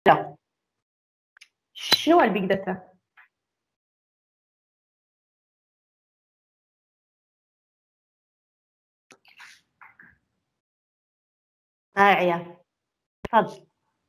Alors, شنو هو البيج داتا؟ عيا تفضل.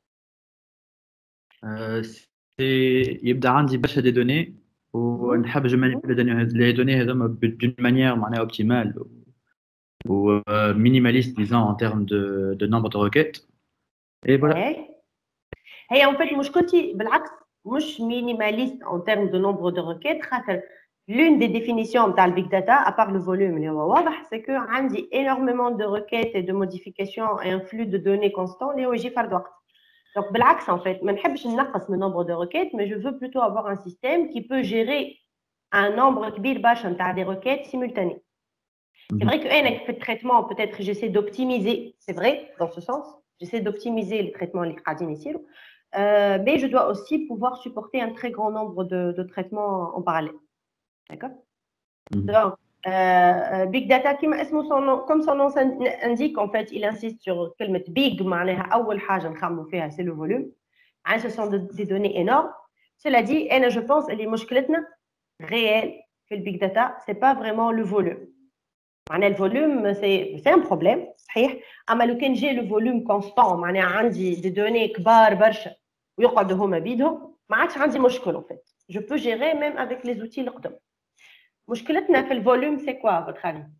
يبدا عندي برشا دي دوني ونحب نمانيبيولي لي دوني هذوما دون مانيير معناها اوبتيمال ou minimaliste, disons, en termes de nombre de requêtes. Et voilà. هي en fait مشكلتي بالعكس مش minimaliste en termes de nombre de requêtes خاطر l'une des définitions نتاع البيج داتا à part le volume اللي هو واضح c'est que عندي énormément de requêtes et de modifications et un flux de données constant اللي هو يجي فرد وقت. Donc بالعكس en fait ما نحبش ننقص من nombre de requêtes mais je veux plutôt avoir un système qui peut gérer un nombre كبير برشا نتاع des requêtes simultanées. C'est vrai que fait le traitement, peut-être j'essaie d'optimiser, c'est vrai, dans ce sens, j'essaie d'optimiser les traitements les ici, mais je dois aussi pouvoir supporter un très grand nombre de traitements en parallèle. D'accord? Donc, Big Data, comme son nom indique, en fait, il insiste sur le mot big, c'est le volume. Ce sont des données énormes. Cela dit, je pense que les مشكلتنا réelles في le Big Data, ce n'est pas vraiment le volume. Le volume, c'est un problème, صحيح. أما لو كان جا le volume constant, معناها عندي des données كبار برشا ويقعدوا هما بيدهم، ما عادش عندي مشكل en fait. Je peux gérer même avec les outils القدم. مشكلتنا في الvolume, c'est quoi à votre avis?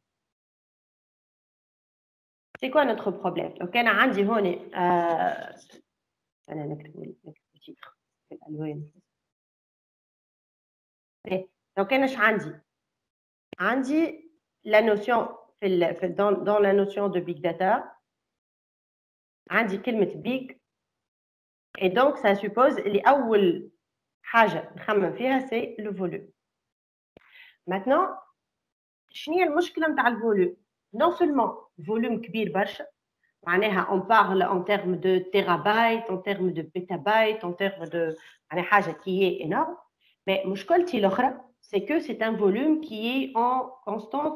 C'est quoi notre problème? لو كان عندي هوني أنا نكتب titre في الألوان. لو كانش عندي la notion dans la notion de big data عندي كلمة big et donc ça suppose اللي أول حاجة نخمم فيها c'est le volume. Maintenant شنو هي المشكلة نتاع الفوليوم؟ non seulement volume كبير برشا معناها on parle en termes de terabytes, en termes de pétabytes, en termes de معناها حاجة qui est énorme, mais مشكلتي الأخرى c'est que c'est un volume qui est en constante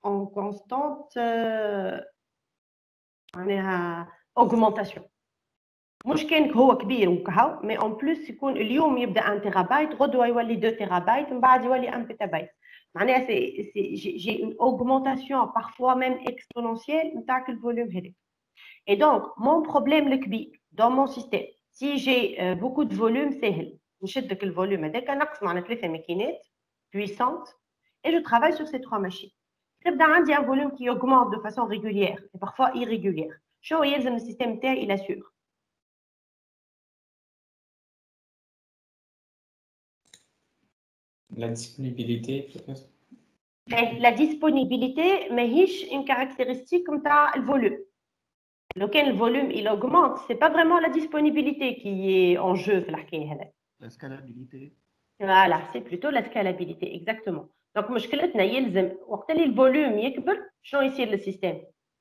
معناها augmentation. مش كان هو كبير وكهو mais en plus يكون اليوم يبدا 1 تيرابايت غدوه يولي 2 تيرابايت من بعد يولي 1 بيتابايت معناها j'ai une augmentation parfois même exponentielle نتاع الفوليوم هذاك. Et donc mon problème le كبير dans mon système si j'ai beaucoup de volume سهل نشدك الفوليوم هذاك نقص معناها 3 ماكينات puissantes et je travaille sur ces 3 machines. تبدا عندي un volume qui augmente de façon régulière et parfois irrégulière. شو يلزم السيستم تاعي il assure. La disponibilité, peut-être. La disponibilité, mais une caractéristique comme le volume. Lequel le volume il augmente, c'est pas vraiment la disponibilité qui est en jeu. La scalabilité. Voilà, c'est plutôt la scalabilité, exactement. Donc, مشكلتنا يلزم وقت اللي الفوليوم يكبر شنو يصير للسيستم؟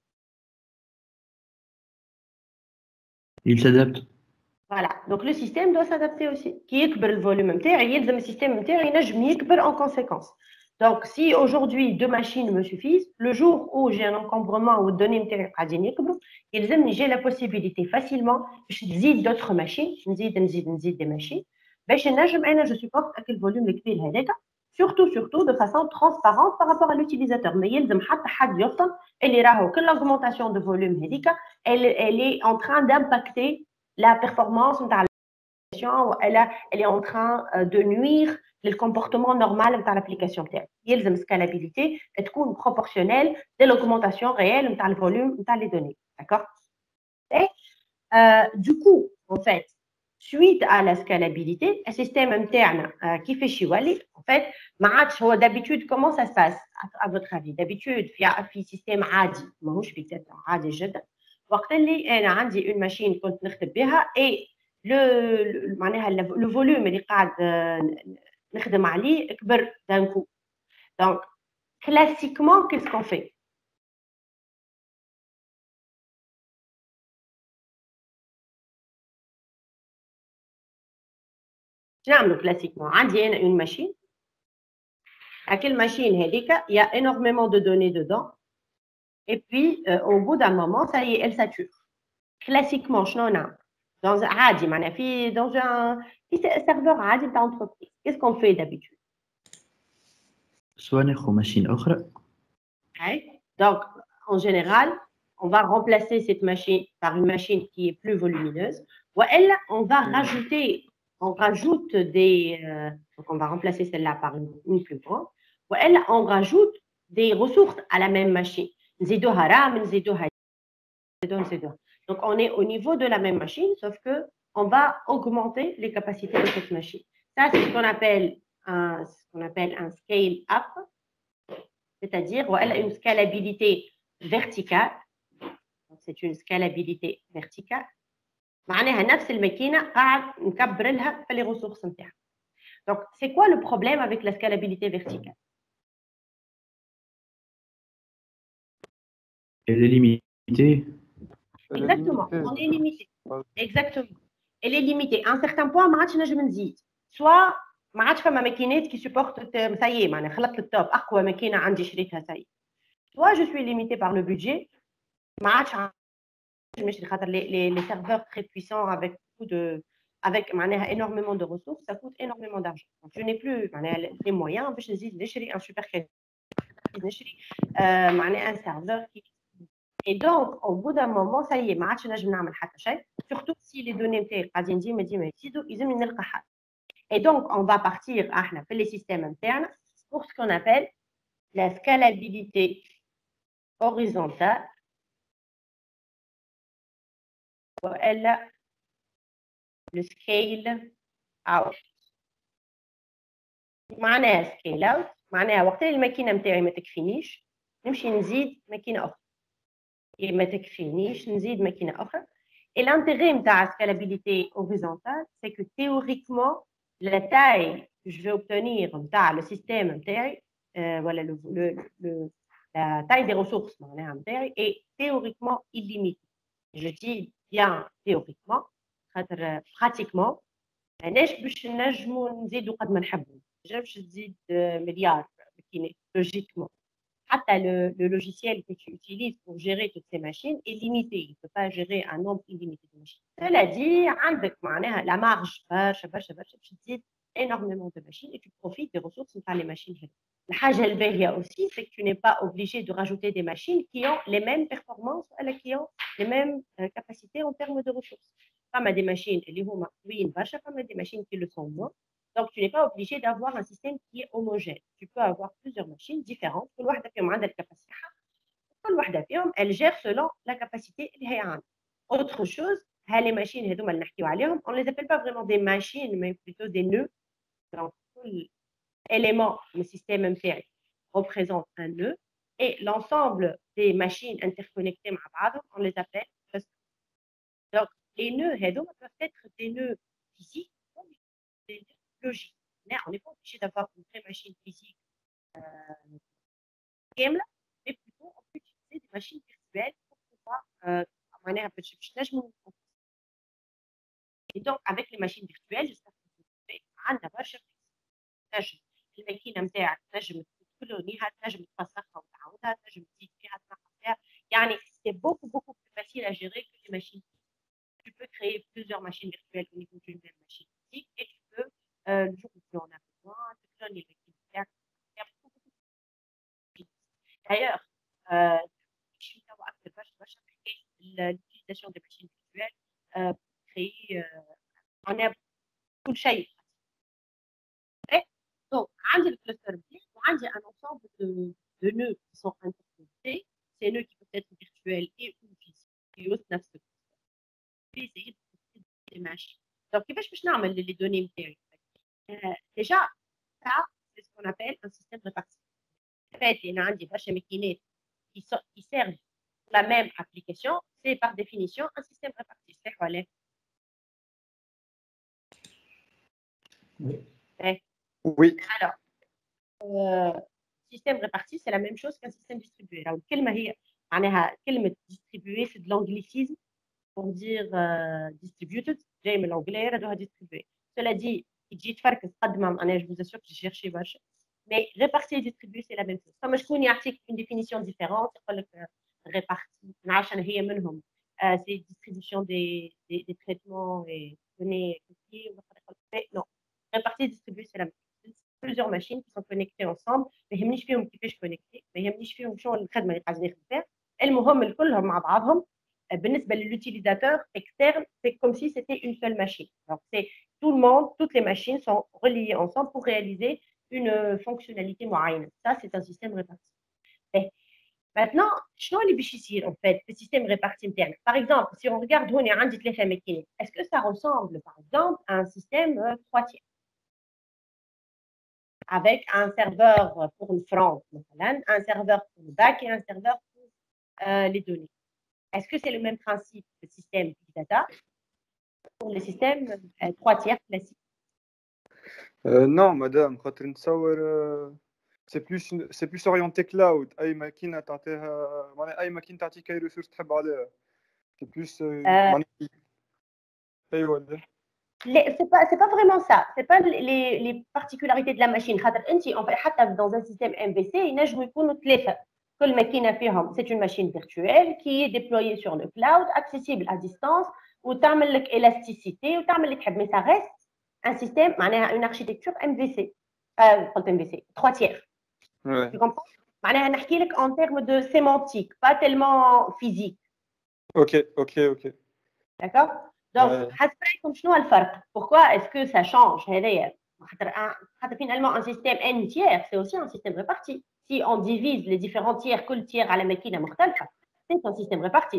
Il s'adapte. Voilà, donc le système doit s'adapter aussi. Qui يكبر الفوليوم نتاعي يلزم السيستم نتاعي ينجم يكبر en conséquence. Donc si aujourd'hui 2 machines me suffisent, le jour où j'ai un encombrement ou données نتاعي قاعدين يكبروا يلزمني j'ai la possibilité facilement باش نزيد d'autres machines نزيد des machines باش نجم انا je supporte avec الفوليوم الكبير هذاك surtout de façon transparente par rapport à l'utilisateur. ما يلزم حتى حد يفطن اللي راهو كل l'augmentation de volume هذيك elle est en train d'impacter la performance de l'application, elle est en train de nuire le comportement normal de l'application. Il y a une scalabilité est proportionnelle de l'augmentation réelle de le volume des données. D'accord? Et du coup, en fait, suite à la scalabilité, le système interne qui fait Chiwali, en fait, d'habitude, comment ça se passe à votre avis? D'habitude, il y a un système عادي, ماهوش big data, عادي جدا. وقت اللي انا عندي اون ماشين كنت نخدم بها اي معناها لو فوليوم اللي قاعد نخدم عليه كبر دان كو. دونك كلاسيكمون كيس كون في نعملو كلاسيكمون عندي انا اون ماشين هاك الماشين هذيك يا انورميمون دو دوني دودون et puis au bout d'un moment ça y est elle sature. Classiquement شنو نعمل dans un عادي معناها في dans un serveur عادي نتاع entreprise. Qu'est-ce qu'on fait d'habitude? سواء ناخذ ماشين أخرى. Donc, en général, on va remplacer cette machine par une machine qui est plus volumineuse. Ou elle, on va rajouter, on rajoute des, donc on va remplacer celle-là par une plus grande. Ou elle, on rajoute des ressources à la même machine. نزيدوها RAM, نزيدوها. Donc, on est au niveau de la même machine, sauf que on va augmenter les capacités de cette machine. Ça, c'est ce qu'on appelle un scale-up, c'est-à-dire elle a une scalabilité verticale. C'est une scalabilité verticale. معناها نفس الماكينة قاعد نكبر لها في les ressources نتاعها. Donc, c'est quoi le problème avec la scalabilité verticale? Elle est limitée. Exactement, on est limité. Exactement. Elle est limitée. À un certain point, ما عادش نجم نزيد. Soit ما عادش فما ماكينات qui supportent سايي معناها خلطت التوب أقوى ماكينة عندي شريتها سايي. Soit je suis limité par le budget. ما عادش les serveurs très puissants avec beaucoup de avec énormément de ressources, ça coûte énormément d'argent. Donc je n'ai plus les moyens باش نزيد نشري un super crédit, نشري un serveur qui. Et donc, au bout d'un moment, ça y est, ما عادش نجم نعمل حتى شيء, surtout si les données نتاعي قاعدين ديما يزيدوا, يلزمني نلقى حل. Et donc, on va partir احنا في les systèmes internes pour ce qu'on appelle la scalabilité horizontale. Elle le scale out. معناها scale out معناها وقت اللي الماكينه نتاعي ما تكفينيش نمشي نزيد ماكينه اخرى. ما تكفينيش نزيد ماكينه اخرى. Et l'intérêt de la scalabilité horizontale, c'est que théoriquement, la taille que je vais obtenir dans le système voilà, la taille des ressources est théoriquement illimitée. Je dis bien théoriquement, pratiquement, علاش باش نجموا نزيدوا قد ما نحبوا. ما نجمش نزيد مليار logiquement. Le logiciel que tu utilises pour gérer toutes ces machines est limité. Il ne peut pas gérer un nombre illimité de machines. Cela dit, la marge, tu utilises énormément de machines et tu profites des ressources par les machines. La chose aussi, c'est que tu n'es pas obligé de rajouter des machines qui ont les mêmes performances, qui ont les mêmes capacités en termes de ressources. Pas des machines, pas des machines qui le sont moins. Donc, tu n'es pas obligé d'avoir un système qui est homogène. Tu peux avoir plusieurs machines différentes. Elle gère selon la capacité. Autre chose, les machines, on ne les appelle pas vraiment des machines, mais plutôt des nœuds. Donc, tout élément du système MPI représente un nœud. Et l'ensemble des machines interconnectées, on les appelle clusters. Donc, les nœuds peuvent être des nœuds physiques ou des nœuds logique. Mais on n'est pas obligé d'avoir une vraie machine physique mais plutôt on peut utiliser des machines virtuelles pour pouvoir et donc avec les machines virtuelles j'espère que vous pouvez عندنا برشا تنجم الماكينه نتاعك تنجم تكلونيها تنجم تفسخها وتعاودها تنجم تزيد فيها تنقص فيها يعني c'est beaucoup plus facile à gérer que les machines. Tu peux créer plusieurs machines virtuelles au niveau d'une même machine physique et tu peux le jour où tu en as besoin, tu donnes les réquisitions. D'ailleurs, l'utilisation des machines virtuelles pour créer on a tout le شيء. Donc, عندي الكلاستر بتاعي وعندي un ensemble de nœuds qui sont interconnectés. Ces nœuds qui peuvent être virtuels et ou physiques. qui ont نفس الكلاستر. puis essayer de créer des machines. Donc, كيفاش باش نعمل les données نتاعي؟ déjà, ça, c'est ce qu'on appelle un système réparti. En fait, il y a des machines qui servent la même application, c'est par définition un système réparti. C'est quoi les? Oui. Alors, système réparti, c'est la même chose qu'un système distribué. Alors, كلمة distribué, c'est de l'anglicisme pour dire distributed, j'ai mis l'anglais, elle doit distribuer. Cela dit, تجي تفركس قد ما انا جو فوزاسيور que j'ai cherché برشا mais répartir et distribuer c'est la même chose. فما شكون يعطيك une définition différente يقول لك réparti ما نعرفش انا هي منهم c'est distribution des traitements et données. Non, répartie distribuée, c'est la même chose. Plusieurs machines qui sont connectées ensemble. ما يهمنيش فيهم كيفاش كونكتي، ما يهمنيش فيهم شنو الخدمه اللي قاعدين يخدموا. المهم الكلهم مع بعضهم. بالنسبه للutilisateur externe, c'est comme si c'était une seule machine. Donc c'est tout le monde, toutes les machines sont reliées ensemble pour réaliser une fonctionnalité معينه. Ça c'est un système réparti. Maintenant, شنو اللي باش يصير en fait في السيستم réparti نتاعنا. Par exemple, si on regarde هنا عندي 3 ماكينات, est-ce que ça ressemble par exemple à un système 3 tiers avec un serveur pour le front, un serveur pour le back et un serveur pour les données. Est-ce que c'est le même principe que le système Big Data pour le système 3 tiers classique? Non, madame, c'est plus orienté cloud. أي ماكينة تعطيها معناها أي ماكينة تعطيك أي ressource تحب عليها. C'est plus أيوة. C'est pas vraiment ça. C'est pas les particularités de la machine. En fait, dans un système MVC, ينجموا يكونوا ثلاثة. كل ماكينة فيهم, c'est une machine virtuelle qui est déployée sur le cloud, accessible à distance, وتعمل لك élasticité وتعمل اللي تحب. Mais ça reste un système, معناها une architecture MVC. قلت MVC, 3 tiers. Ouais. Tu comprends? معناها نحكي لك en termes de sémantique, pas tellement physique. Ok. D'accord? Donc, pourquoi est-ce que ça change? Finalement, un système N tiers, c'est aussi un système réparti. Si on divise les différents tiers, que le tiers à la machine c'est un système réparti.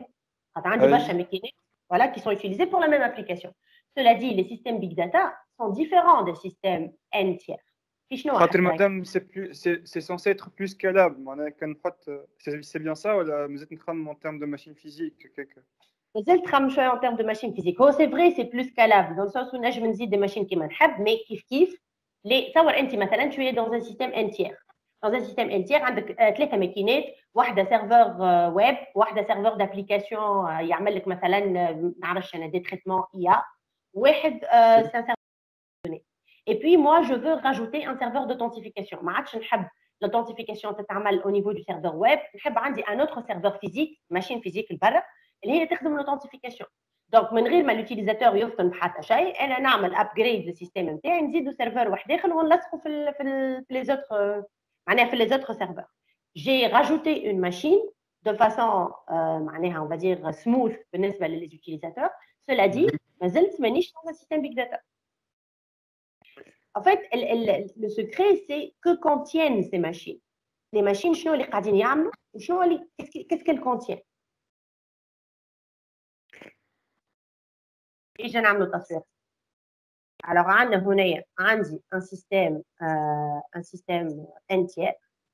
Voilà, qui sont utilisés pour la même application. Cela dit, les systèmes Big Data sont différents des systèmes N tiers. Madame, c'est censé être plus scalable. C'est bien ça ou vous êtes en termes de machine physique? En termes de machines physiques. C'est vrai, c'est plus scalable. Dans le sens où je me dis des machines qui m'inhab, mais kiff. Tu es dans un système N tiers. Dans un système N tiers, tu as 3 machinettes, un serveur web, un serveur d'application, il y a des traitements IA, c'est un serveur de données. Et puis, moi, je veux rajouter un serveur d'authentification. L'authentification au niveau du serveur web. Je veux un autre serveur physique, machine physique, اللي هي تخدم l'authenentification. دونك من غير ما اليوتيليزاتور يفطن بحتى شيء انا نعمل ابجريد للسيستم نتاعي نزيدو سيرفر واحد اخر ونلصقوا في لي زوتر معناها في لي زوتر سيرفر. J'ai rajouté une machine de façon معناها on va dire smooth بالنسبه للي utilisateurs. Cela dit, مازلت مانيش dans un système big data. En fait, le secret c'est que contiennent ces machines. Les machines شنو اللي قاعدين يعملوا وشنو اللي qu'est-ce qu'elles contiennent. ايش نعملوا تصوير. Alors عندنا هنا عندي un système entier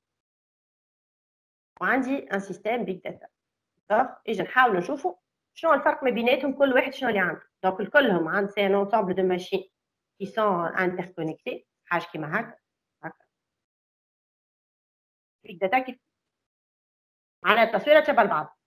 وعندي un système big data. دونك ايش نحاولوا نشوفوا شنو الفرق ما بيناتهم كل واحد شنو اللي عنده. دونك الكلهم عند سي ان ensemble de machines qui sont interconnectées حاجه كيما هكا. big data كيف معناها التصويره تشبه لبعض.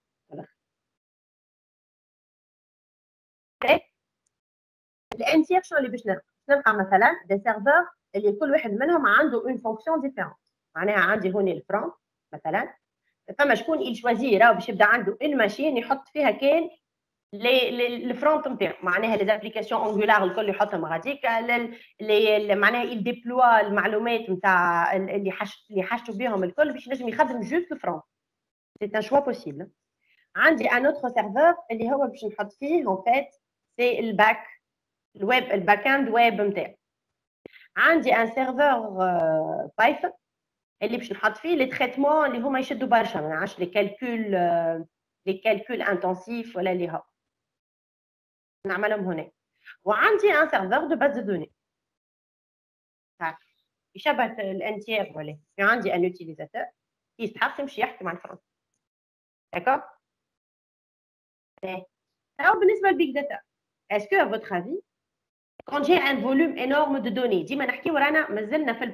الانتير شنو اللي باش نلقى مثلا دي سيرفور اللي كل واحد منهم عنده اون فونكسيون ديفيرونت. معناها عندي هنا الفرونت مثلا فما شكون يشوازي راه باش يبدا عنده اون ماشين يحط فيها كان الفرونت نتاعو معناها لي زابليكاسيون انجولار الكل يحطهم غاديك معناها يديبلوا المعلومات نتاع اللي حاجته بهم الكل باش ينجم يخدم جوست الفرونت. سي ان شوا بوسيبل. عندي ان اوتر سيرفور اللي هو باش نحط فيه اون فيت سي الباك الويب الباك اند ويب نتاعي. عندي ان سيرفور بايثون اللي باش نحط فيه لي تريتمون اللي هما يشدوا برشا ما نعرفش لي كالكول انتنسيف ولا اللي هو نعملهم هنا. وعندي ان سيرفور دو باز دو دوني يشبه الانتير ولا عندي ان يوتيليزاتور يستحق يمشي يحكي مع الفرونت. داكور. Alors بالنسبه للبيج داتا est-ce que à votre avis quand j'ai un volume énorme de données ديما نحكيو رانا مازلنا في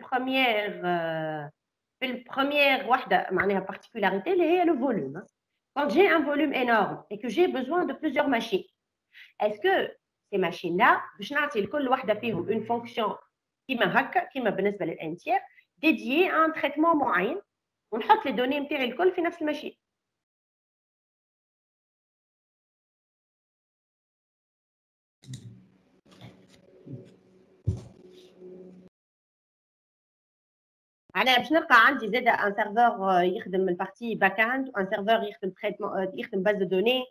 البروميير واحده معناها particularité اللي هي le volume. Quand j'ai un volume énorme et que j'ai besoin de plusieurs machines, est-ce que ces machines là باش نعطي لكل واحده فيهم une fonction كيما هكا كيما بالنسبه للانتير dédiée à un traitement معين ونحط les données نتاعي الكل في نفس الماشين. معناها باش نلقى عندي زاده ان سيرفور يخدم البارتي باك اند وان سيرفور يخدم تريتمون يخدم باز دو دوني.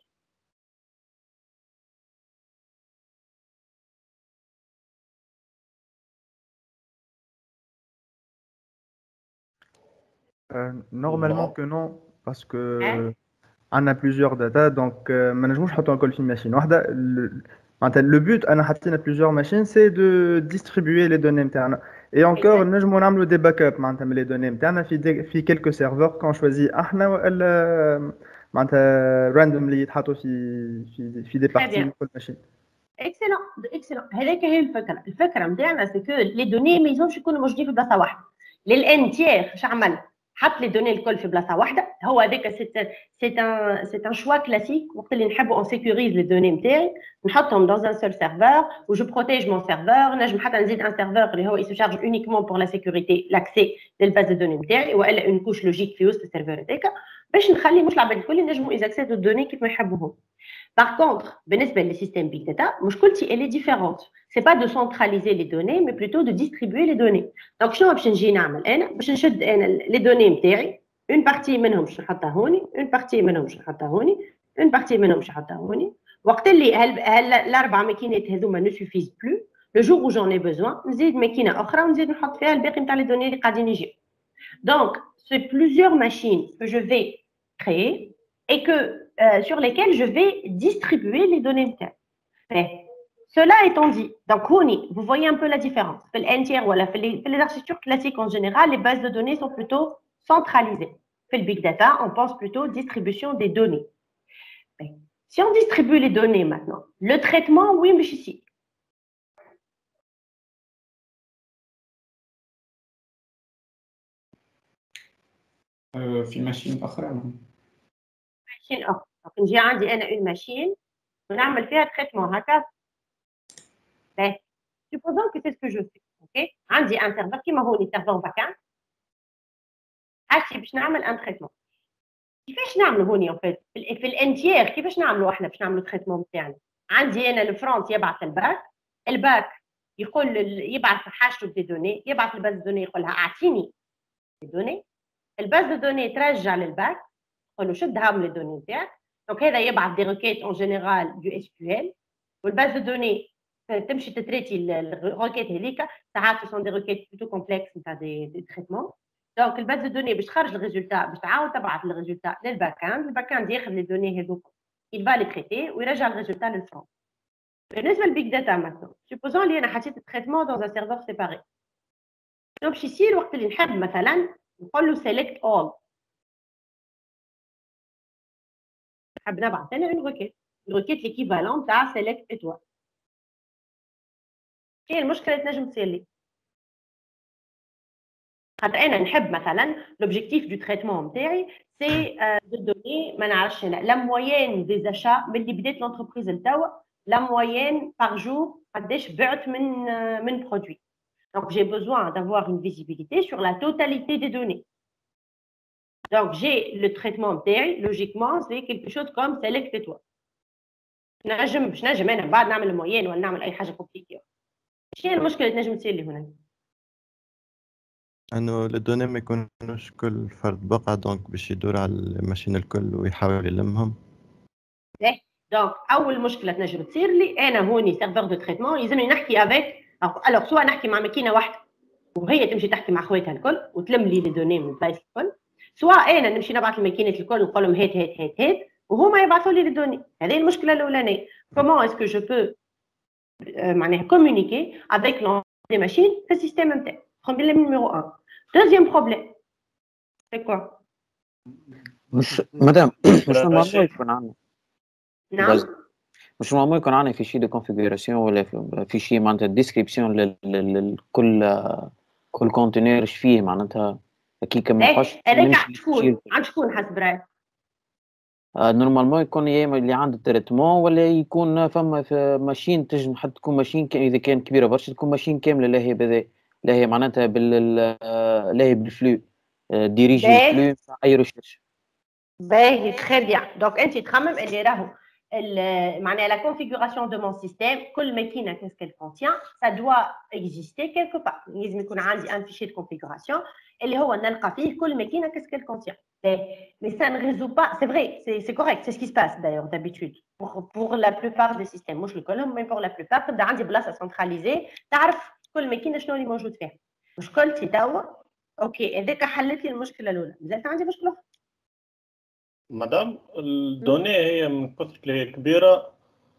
Normalement que non, parce que on a plusieurs data, donc ما نجموش نحطوا الكل في ماشين واحدة. Le but, on a plusieurs machines, c'est de distribuer les données internes. Et encore, nous avons des backups, les données internes, في quelques serveurs qu'on choisit randomly في des parties de la machine. Excellent. هذاك هي الفكرة نتاعنا سي كو لي دوني ما يلزمش يكونوا موجودين في بلاصة واحدة. للانتيير باش عمل حط لي دوني الكل في بلاصة واحدة. هو هذاك سي ان شوا كلاسيك وقت اللي نحبوا اون سيكوريز لي دوني نتاعي نحطهم dans un seul serveur و جو بروتيج مون سيرفور. نجم حتى نزيد ان سيرفور اللي هو يسوشارج اونيكمون بور لا سيكوريتي لاكسي للباز دو دوني نتاعي والا اون كوش لوجيك في وسط السيرفور هذاك باش نخلي مش العباد الكل ينجموا يزاكسيدو الدوني كيف ما يحبوهم. Par contre, بالنسبة للسيستم Big Data, مشكلتي elle est différente. C'est pas de centraliser les données, mais plutôt de distribuer les données. Donc شنو باش نجي نعمل أنا؟ باش نشد أنا les données نتاعي، une partie منهم باش نحطها هوني، une partie منهم باش نحطها هوني، une partie منهم باش نحطها هوني. وقت اللي الأربع ماكينات هذوما ne suffisent plus, le jour où j'en ai besoin, نزيد ماكينة أخرى ونزيد نحط فيها الباقي نتاع les données اللي قاعدين يجيو. Donc, c'est plusieurs machines que je vais créer et que sur lesquels je vais distribuer les données internes. Cela étant dit, donc vous voyez un peu la différence. L'entier ou les architectures classiques en général, les bases de données sont plutôt centralisées. Pour le big data, on pense plutôt distribution des données. Si on distribue les données maintenant, le traitement, oui, mais ici. في ماشين أخرى. ماشين أخرى. Donc, نجي عندي أنا une machine ونعمل فيها traitement هكذا. Ben, supposons que c'est ce que je fais, ok? عندي un serveur كيما هوني serveur vacant. هاتي باش نعمل un traitement. كيفاش نعملوا هوني en fait؟ في الانتيير كيفاش نعملوا احنا باش نعملوا التريتمون نتاعنا؟ عندي أنا الفرونت يبعث الباك يقول يبعث حاجته بدي دوني، يبعث الباز دوني يقول لها أعطيني الدوني. الباز دوني ترجع للباك يقول له شد هام لي دوني نتاعك. دونك هذا يبعث دي روكيت اون جينيرال دو اس كيو ال والباز دو دوني تمشي تتريتي الروكيت هذيك. ساعات سون دي روكيت بلوتو كومبلكس نتاع دي تريتمون. دونك الباز دو دوني باش تخرج الريزولتا باش تعاود تبعث الريزولتا للباك اند. الباك اند ياخذ لي دوني هذوك il va les traiter ويرجع الريزولتا للفرونت. بالنسبه للبيج داتا مثلا سوبوزون لي انا حطيت التريتمون dans un serveur séparé. شنو باش يصير وقت اللي نحب مثلا نقول له select all. نحب نبعث انا اون روكيت ليكيفالون تاع سيلكت اتوال. كاين المشكله تنجم تصير لي خاطر انا نحب مثلا لوبجيكتيف دو تريتمون نتاعي سي دو دوني ما نعرفش انا لا موين دي زاشا ملي بديت لونتربريز لتوا لا موين بار جور قداش بعت من برودوي. دونك جي بوزوان دافوار اون فيزيبيليتي سور لا توتاليتي دي دوني. Donc, j'ai le traitement نتاعي logiquement c'est quelque chose comme select étoile. باش نجم أنا بعد نعمل الموين ولا نعمل أي حاجة كومبليكي. شنو هي المشكلة اللي تنجم تصير لي هنا؟ إنه الدوني ما يكونوش كل فرد بقعة دونك باش يدور على الماشين الكل ويحاول يلمهم. دونك أول مشكلة تنجم تصير لي أنا هوني سيرفور دو تريتمون يلزمني نحكي افيك ألوغ سوا نحكي مع ماكينة واحدة وهي تمشي تحكي مع خواتها الكل وتلم لي لي دوني من البلايص الكل. سواء انا نمشي نبعث الماكينه الكل ونقول لهم هات وهما يبعثوا لي الدوني. هذه المشكله الاولانيه. كومون اسكو جو بو معناها كومونيكي افيك لي ماشين في السيستم نتاعي. بروبليم نيميرو 1. دوزيام بروبليم سي كوا؟ مش مدام مش نورمال يكون عندنا. نعم مش نورمال يكون عندنا في شيء دو كونفيغوراسيون ولا في شيء معناتها ديسكريبسيون كل كونتينر ايش فيه معناتها كيك ما يبقاش. هذاك عند شكون حسب رايك؟ نورمالمون يكون يا اما اللي عنده تريتمون ولا يكون فما في ماشين تنجم حتى تكون ماشين اذا كان كبيره برشا تكون ماشين كامله لا هي معناتها لا هي بالفلو ديريجي الفلو تاع اي ريشيرش. باهي تخي بيان. دونك انت تخمم اللي راهو la configuration de mon système, qu'est-ce qu'elle contient, ça doit exister quelque part. Il y a un fichier de configuration, et qu'est-ce qu'elle contient. Mais ça ne résout pas, c'est vrai, c'est correct, c'est ce qui se passe d'ailleurs d'habitude, pour la plupart des systèmes. Moi, je le connais, mais pour la plupart, tu as une place centralisée, tu sais كل ماكينه شنو اللي موجود فيها. مشكلتي توا اوكي هذاك حلت لي المشكله الاولى، مازالت عندي مشكله اخرى. مدام الدوني هي من كثر اللي كبيره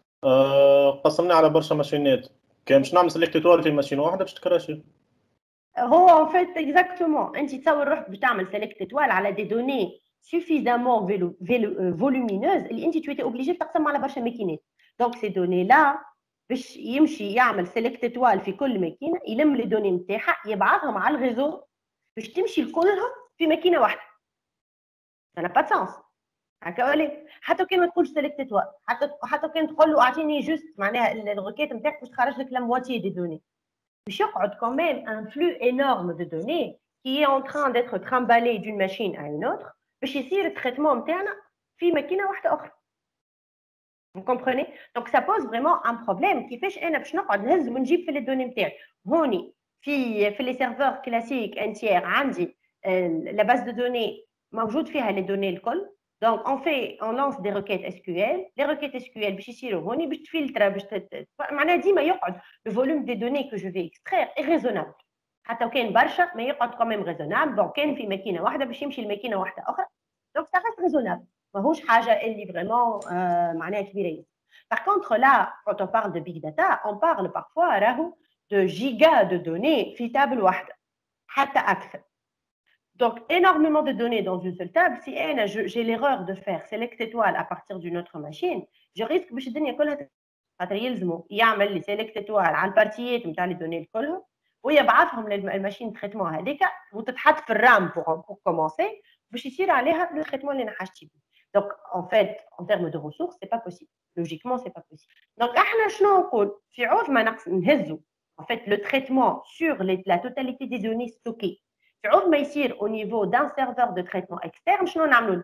قسمنا على برشا ماشينات، كان باش نعمل سيليكت توال في ماشين واحده باش تكراشي. هو en fait exactement انت تصور روحك باش تعمل سيليكت توال على دي دوني suffisamment volumineuses اللي انت tu étais obligé تقسم على برشا ماكينات. دونك سي دوني لا باش يمشي يعمل سيليكت توال في كل ماكينه، يلم لي دوني نتاعها يبعثهم على الريزو باش تمشي لكلهم في ماكينه واحده. انا با سانس هكا ولا حتى كان ما تقولش سيليكت توال، حتى كان تقول له اعطيني جوست معناها الريكيت نتاعك باش تخرج لك لا مواتي دي دوني، باش يقعد quand même un flux énorme de données qui est en train d'être trimballé d'une machine à une autre باش يصير التريتمون نتاعنا في ماكينه واحده اخرى. Vous comprenez? Donc ça pose vraiment un problème كيفاش انا باش نقعد نهز ونجيب في لي دوني نتاعي. هوني في لي سيرفور كلاسيك انتيير عندي لا باز دو دوني موجود فيها لي دوني الكل. Donc on lance des requêtes SQL. Les requêtes SQL باش يصيروا هوني باش تفلتر باش معناها ديما يقعد le volume des données que je vais extraire est raisonnable. حتى وكان برشا ما يقعد quand même raisonnable. Donc كان في ماكينه واحده باش يمشي لماكينه واحده اخرى. Donc ça reste raisonnable. ماهوش حاجه اللي vraiment معناها كبيره. Par contre là quand on parle de big data on parle parfois راهو de gigas de données في table واحده حتى اكثر. Donc énormément de données dans une seule table. Si j'ai l'erreur de faire select étoile à partir d'une autre machine, je risque باش الدنيا كلها خاطر يلزموا يعمل لي select étoile على البارتيات نتاع لي دوني الكلهم ويبعثهم للماشين تريتمون هذيك وتتحط في الرام pour commencer باش يصير عليها لو تريتمون اللي انا حاجتي بيه. Donc en fait en termes de ressources c'est pas possible. Logiquement c'est pas possible. Donc احنا شنو نقول في عوض ما نهزوا en fait le traitement sur la totalité des données stockées. في عوض ما يصير au niveau d'un serveur de traitement externe شنو نعملوا؟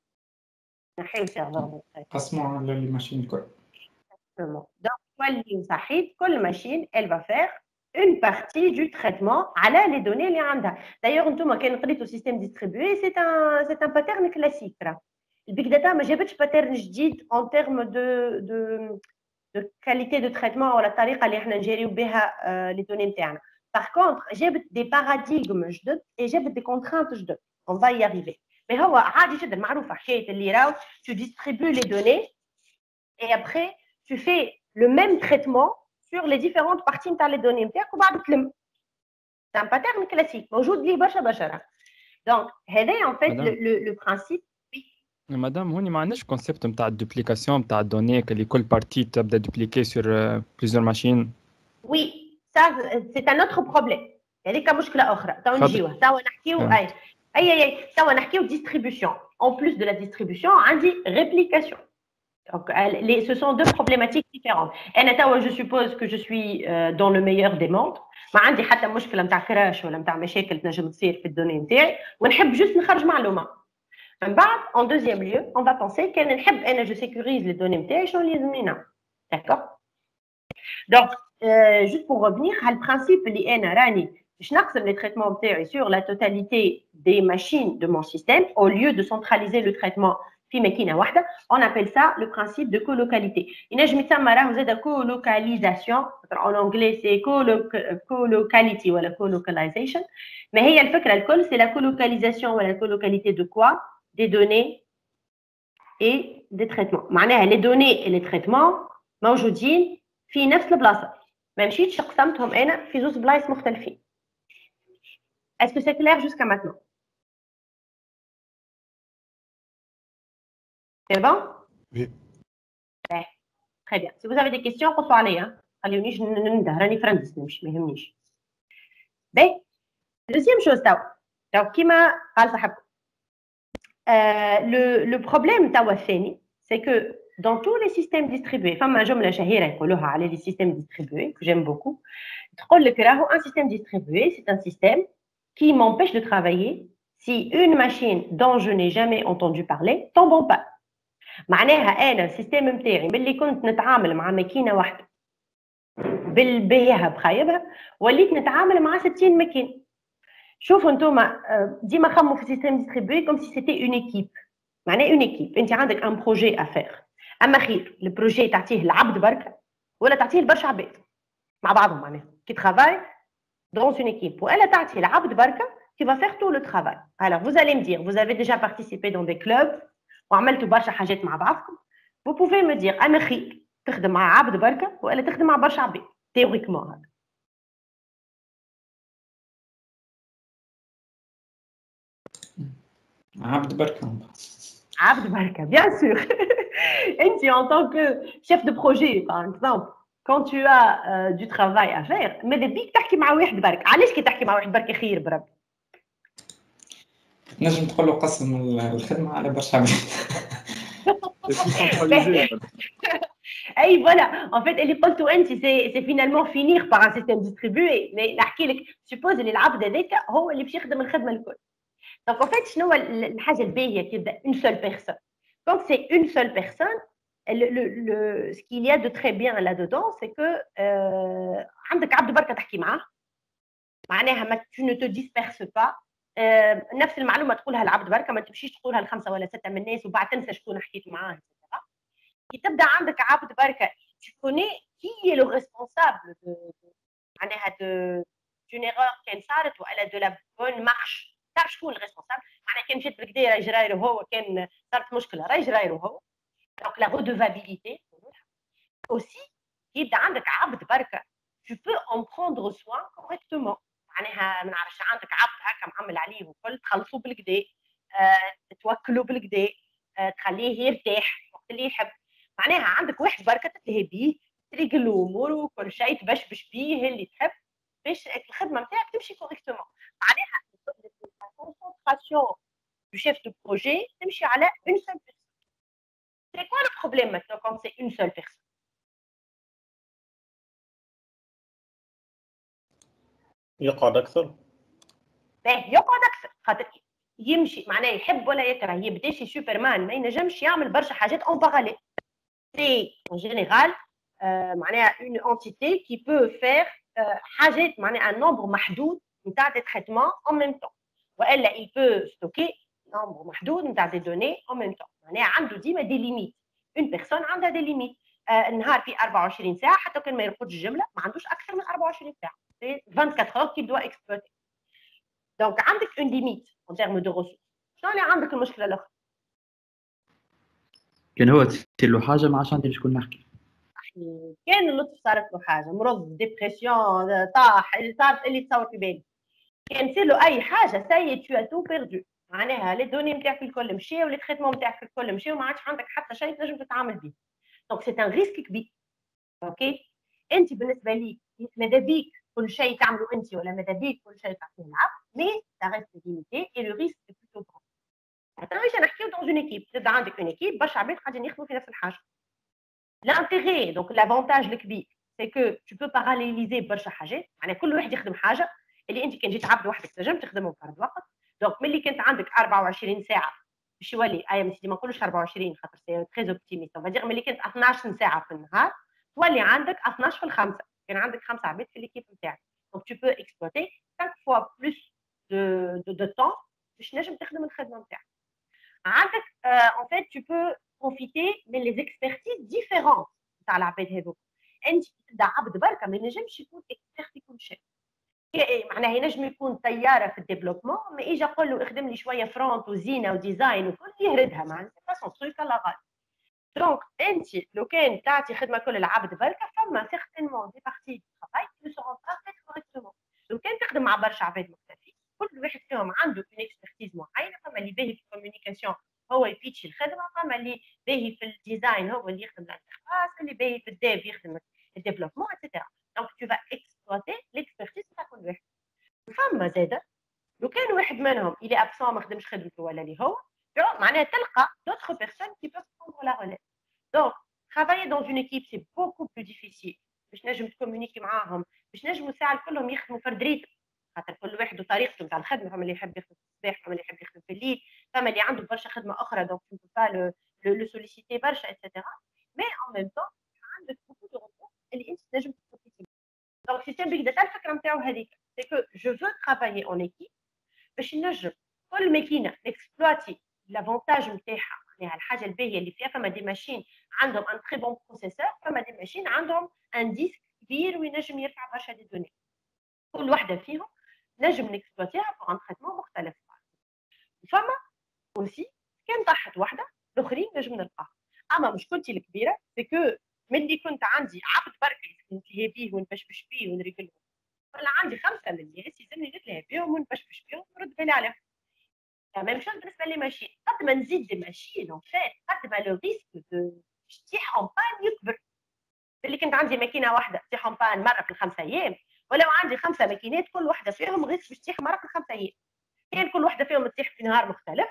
نحيو serveur de traitement. قسموا على لي ماشين الكل. Exactement. Donc نولي صحيت كل ماشين elle va faire une partie du traitement على les données اللي عندها. D'ailleurs انتم كان قريتوا système distribué c'est un pattern classique. البيج داتا ما جابتش باترن جديد en termes de qualité de traitement ولا الطريقه اللي احنا نجريو بها لي دوني نتاعنا. Par contre جابت des paradigmes جدد et جابت des contraintes جدد. On va y arriver. Mais هو عادي جدا معروفه حكايه اللي راهو tu distribues les données et après tu fais le même traitement sur les différentes parties نتاع les données نتاعك وبعد تلم. C'est un pattern classique موجود لي برشا. Donc هذا en fait le principe. مدام هوني ما عندناش كونسيبت نتاع الدوبليكاسيون نتاع الدوني اللي كل بارتي تبدا دوبليكي sur plusieurs machines. Oui, ça c'est un autre problème. هذيك مشكله اخرى. توا نجيوها توا نحكيو اي توا نحكيو distribution. En plus de la distribution عندي réplication. Donc ce sont deux problématiques différentes. انا توا je suppose que je suis dans le meilleur des mondes. ما عندي حتى مشكله نتاع كراش ولا نتاع مشاكل تنجم تصير في الدوني نتاعي ونحب جوست نخرج معلومه. من بعد en deuxième lieu on va penser كان نحب انا je sécurise les données نتاعي شنو اللي يلزمني. D'accord. Donc juste pour revenir على البرانسيب اللي انا راني باش نقسم les traitements نتاعي sur la totalité des machines de mon système au lieu de centraliser le traitement في ماكينه واحده. On appelle ça le principe de colocalité. ينجم يتسمى راهو زاده colocalisation en anglais c'est colocality ولا colocalization. ما هي الفكره الكل c'est la colocalisation ولا colocalité de quoi? Des données et des traitements. معناها les données et les traitements موجودين في نفس البلاصه. ما مشيتش قسمتهم انا في زوج بلايص مختلفين. Est-ce que c'est clair jusqu'à maintenant? C'est bon? Oui. Très bien. Si vous avez des questions, قصوا عليا. خليونيش ننده راني فرنسي نمشي ما يهمنيش. باهي. Deuxième chose توا كيما قال صاحبكم. Le problème توا الثاني c'est que dans tous les systèmes distribués فما جملة شهيرة يقولوها على les systèmes distribués que j'aime beaucoup. تقول لك راهو un système distribué c'est un système qui m'empêche de travailler si une machine dont je n'ai jamais entendu parler tombe en panne. معناها انا السيستم نتاعي ملي كنت نتعامل مع ماكينه واحده بالباهيها بخايبها وليت نتعامل مع 60 ماكينه. شوفوا انتم ديما خموا في السيستم ديستريبيوي كوم سي سيتي اون ايكيب. معناها اون ايكيب انت عندك ان بروجي افير، اما خير البروجي تعطيه العبد بركه ولا تعطيه لبرشا عباد مع بعضهم، معناها كي ترافاي دون اون ايكيب ولا تعطيه العبد بركه qui va faire tout le travail. Alors vous allez me dire, vous avez déjà participé dans des clubs وعملتوا برشا حاجات مع بعضكم. Vous pouvez me dire انا خير تخدم مع عبد بركه ولا تخدم مع برشا عباد تيوريكمون هذا. عبد بركة. عبد بركه bien sûr. انت en tant que chef de projet par exemple quand tu as du travail à faire ماذا بيك تحكي مع واحد برك. علاش كي تحكي مع واحد برك خير بربي؟ نجم تقول له قسم الخدمة على برشا عباد. اي فوالا en fait اللي قلته انت سي فينالمون فينير باغ ان سيستيم ديستريبيوي. مي نحكي لك سوبوز اللي العبد هذاك هو اللي باش يخدم الخدمه الكل. دونك en fait شنو الحاجه الباهيه كي تبدا اون سول بيرسون. Quand c'est une seule personne, ce qu'il y a de très bien là-dedans, c'est que عندك عبد بركة تحكي معاه، معناها tu ne te disperses pas. نفس المعلومة تقولها العبد بركة، ما تمشيش تقولها ل5 ولا 6 من الناس وبعد تنسى شكون حكيت معاه. كي تبدا عندك عبد بركة tu connais qui est le responsable معناها d'une erreur كان صارت ولا de la bonne marche. تعرف شكون الريسبونسابل؟ معناها كان مشيت بالكدا راهي جرايرو هو، كان صارت مشكله راهي جرايرو هو. دونك لا ريدوفابيليتي اوسي يبدا عندك عبد بركه tu peux en prendre soin correctement. معناها ما نعرفش عندك عبد هكا معمل عليه وكل تخلصوا بالكدا، توكلوا بالكدا، تخليه يرتاح وقت اللي يحب. معناها عندك واحد بركه تتلهي بيه تريق الامور وكل شيء تبشبش بيه اللي تحب باش الخدمه نتاعك تمشي كوريكتومون. معناها la concentration du chef de projet تمشي على une seule personne. C'est quoi le problème maintenant quand c'est une seule personne? يقعد أكثر. يقعد أكثر خاطر يمشي معناه يحب ولا يكره يبداش سوبرمان ما ينجمش يعمل برشا حاجات en parallèle. C'est en général معناها une entité qui peut faire حاجات معناها un nombre محدود نتاع des traitements en même temps. والا il peut stocker nombre محدود نتاع des données en même temps. معناها عنده ديما دي ليميت. une personne عندها دي ليميت. النهار فيه 24 ساعه حتى كان ما يرقدش الجمله ما عندوش اكثر من 24 ساعه. c'est 24 heures qu'il doit exploiter. donc عندك une limite en termes de ressources. شنو اللي عندك المشكله الاخرى؟ كان هو تصير له حاجه ما عادش عندي شكون نحكي. كان اللطف صارت له حاجه مرض ديبرسيون طاح اللي صارت اللي تصور في بالي كان يصير له اي حاجه سي تو تو بيردو. معناها لي دوني نتاعك الكل مشاو ولي تريتمون نتاعك الكل مشاو وما عادش عندك حتى شيء تنجم تتعامل به. دونك سي ان ريسك كبير. اوكي انت بالنسبه ليك ماذا بيك كل شيء تعمله انت ولا ماذا بيك كل شيء تعطيه العبد مي ça reste limité et le risque est plutôt grand. حتى عايشه نحكيو dans une équipe تبدا عندك une équipe برشا عباد قاعدين يخدموا في نفس الحاجه. l'intérêt donc l'avantage الكبير c'est que tu peux paralléliser برشا حاجات معناها كل واحد يخدم حاجه اللي انت كان جيت عبد وحدك تنجم تخدمهم في فرد وقت. دونك ملي كنت عندك 24 ساعه باش يولي سيدي ما نقولش 24 خاطر سي تري اوبتيميست فادير ملي كنت 12 ساعه في النهار تولي عندك 12 في الخمسه كان عندك 5 عباد في ليكيب نتاعك. دونك tu peux exploiter 5 fois plus de temps باش نجم تخدم الخدمه نتاعك. عندك en fait tu peux profiter من les expertises différentes تاع العباد هذوك. انت تبدا عبد بركه ما ينجمش يكون اكسبيرت في كل شيء. معناها ينجم يكون طياره في الديفلوبمون ما يجي يقول له اخدم لي شويه فرونت وزينه وديزاين وكل يهردها معناها فاسون تروك لا غال. دونك انت لو كان تعطي خدمه كل العبد بركه فما سيغتينمون دي بارتي دو ترافاي كي سورون با فيت كوريكتومون. لو كان تخدم مع برشا عباد مختلفين كل واحد فيهم عنده اون اكسبرتيز معينه. فما اللي باهي في الكوميونيكاسيون هو يبيتشي الخدمه، فما اللي باهي في الديزاين هو اللي يخدم الانترفاس، اللي باهي في الديف يخدم الديفلوبمون اتسيتيرا. دونك تو فا اكسبلوتي ليكسبرتيز تاع كل واحد. فما زاده لو كان واحد منهم اللي ابسون ما خدمش خدمته ولا اللي هو معناها تلقى d'autres personnes qui peuvent prendre la relève. donc travailler dans une équipe c'est beaucoup plus difficile باش نجم تكومونيكي معاهم باش نجموا الساعه كلهم يخدموا فرد ريتم خاطر كل واحد وطريقته نتاع الخدمه. فما اللي يحب يخدم في الصباح، فما اللي يحب يخدم في الليل، فما اللي عنده برشا خدمه اخرى. دونك tu peux pas le solliciter برشا etc. mais en même temps عندك beaucoup de ressources اللي انت تنجم تستفيد. donc système big data الفكره نتاعو هذيك c'est que je veux travailler en équipe باش نجم كل ماكينه نكسبلواتي لافونتاج نتاعها، معناها الحاجه الباهيه اللي فيها. فما دي ماشين عندهم ان تري بون بروسيسور، فما دي ماشين عندهم ان ديسك كبير وينجم يرفع برشا دي دوني، كل واحده فيهم نجم نكسبلواتيها بور ان تريتمون مختلف. فما اوسي كان طاحت واحده الاخرين نجم نلقاها. اما مشكلتي الكبيره سي كو ملي كنت عندي عبد بركي نتلهي بيه ونبشبش بيه ونريقلهم، ولا عندي 5 من الناس يلزمني نتلهي بيهم ونبشبش بيهم ونرد بالي عليهم. ميم شوز بالنسبه لي ماشين، قد ما نزيد دي ماشين اون فيت قد ما لو ريسك دو تطيح اون بان يكبر. اللي كنت عندي ماكينه واحده تطيح اون بان مره في ال5 ايام، ولو عندي 5 ماكينات كل واحده فيهم ريسك باش تطيح مره في ال5 ايام. كان كل واحده فيهم تطيح في نهار مختلف،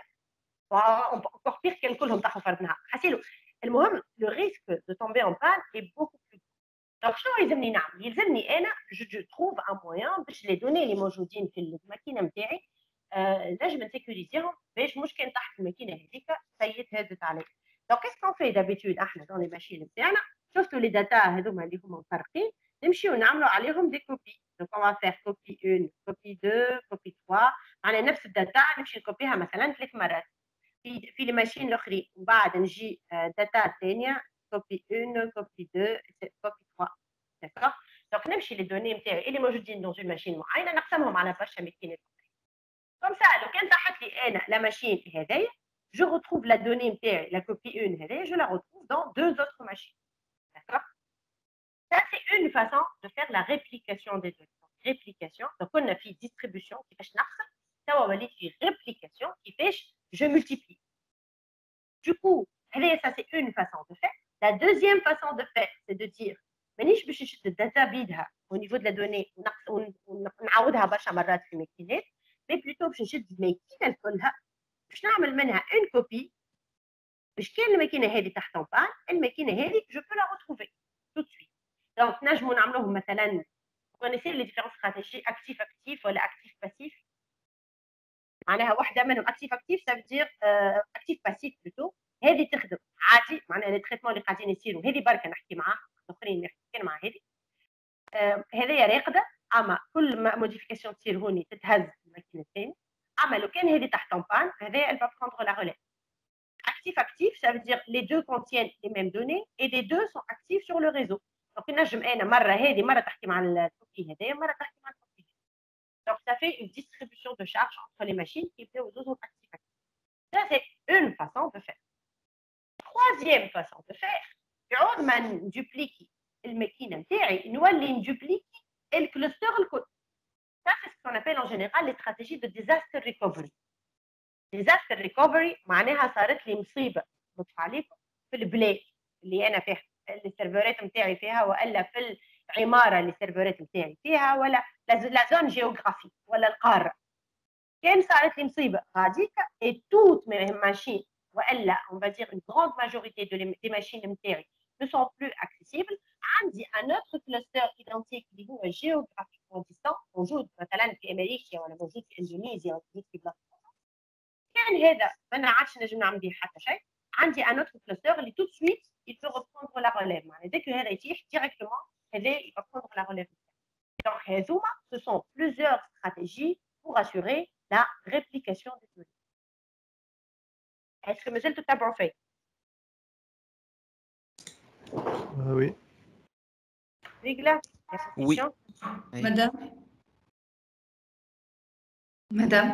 encore pire كان كلهم طاحوا في نهار. حسيلو المهم لو ريسك دو تومبي اون بان اي بوكو بلو. دونك شنو يلزمني نعمل؟ يلزمني انا جو تروف ان موان باش لي دوني اللي موجودين في الماكينه نتاعي نجم نسيكوريزيهم باش مش كان تحت الماكينه هذيك سيت هزت عليه. دونك كيسكون في دابيتود احنا دون لي ماشين نتاعنا، شفتوا لي داتا هذوما اللي هما مفرقين نمشيو نعملوا عليهم دي كوبي. دونك اون فير كوبي 1 كوبي 2 كوبي 3، معناها نفس الداتا نمشي نكوبيها مثلا 3 مرات في لي ماشين الاخرين، ومن بعد نجي داتا ثانيه كوبي 1 كوبي 2 كوبي 3. داكوغ. دونك نمشي لي دوني نتاعي اللي موجودين دون اون ماشين معينه نقسمهم على برشا ماكينات. كوم سا لو كان طاحت لي انا لا ماشين هذايا جو retrouve la donnée نتاعي لا كوبي 1 هذايا جو لا retrouve dans 2 autres machines. D'accord. Ça c'est une façon de faire la réplication des données. Donc, réplication, donc on a fait distribution كيفاش نقسم، توا وليت في réplication كيفاش je multiplie. Du coup, ça c'est une façon de faire. La deuxième façon de faire, c'est de dire مانيش باش نشد الداتا بيدها au niveau de la donnée ونعاودها برشا مرات في الماكينات، مي بلوتو باش نشد الماكينه كلها باش نعمل منها اون كوبي باش كان الماكينه هذه تحت بان الماكينه هذه جو بو لا روتروفي تو سويت. دونك نجموا نعملوهم مثلا كونيسي لي ديفيرونس استراتيجي اكتيف اكتيف ولا اكتيف باسيف. معناها واحده منهم اكتيف اكتيف سا دير اكتيف باسيف بلوتو، هذه تخدم عادي معناها لي تريتمون اللي قاعدين يصيروا هذه بركه نحكي معاه الاخرين نحكي كان مع هذه هذه راقده. اما كل موديفيكاسيون تصير هوني تتهز الماكينه الثانيه. اما لو كان هذه تحت بان هذه elle va prendre la relève. Actif, ça veut dire les deux contiennent les mêmes données et les deux sont actifs sur le réseau. Donc نجم انا مره هذه مره تحكي مع الكوبي هذايا مره تحكي مع الكوبي. Donc ça fait une distribution de charge entre les machines qui fait aux autres actifs. Ça c'est une façon de faire. Troisième façon de faire, يعود ما ندوبليكي الماكينه نتاعي نولي ندوبليكي الكلستر الكل. Ça c'est ce qu'on appelle en général les stratégies de disaster recovery. disaster recovery معناها صارت لي مصيبه نطفى عليكم في البلاد اللي انا فيها، اللي السيرفرات نتاعي فيها، والا في العماره اللي السيرفرات نتاعي فيها، ولا لا زون جيوغرافي ولا القاره. كان صارت لي مصيبه غاديك et toutes mes machines والا on va dire une grande majorité des machines نتاعي ne sont plus accessibles. عندي un autre cluster identique اللي هو géographiquement distant موجود مثلا في امريكا ولا موجود في اندونيسيا ولا موجود في بلاد. كان هذا ما عادش نجم نعمل به حتى شيء. عندي un autre cluster اللي tout de suite il peut reprendre la relève. معناها dès que هذا يتيح directement هذا il va prendre la relève. Donc هذوما ce sont plusieurs stratégies pour assurer la réplication des données. Est-ce que مازلتوا تتابعوا فيا؟ Oui. Rigla, Oui. Madame.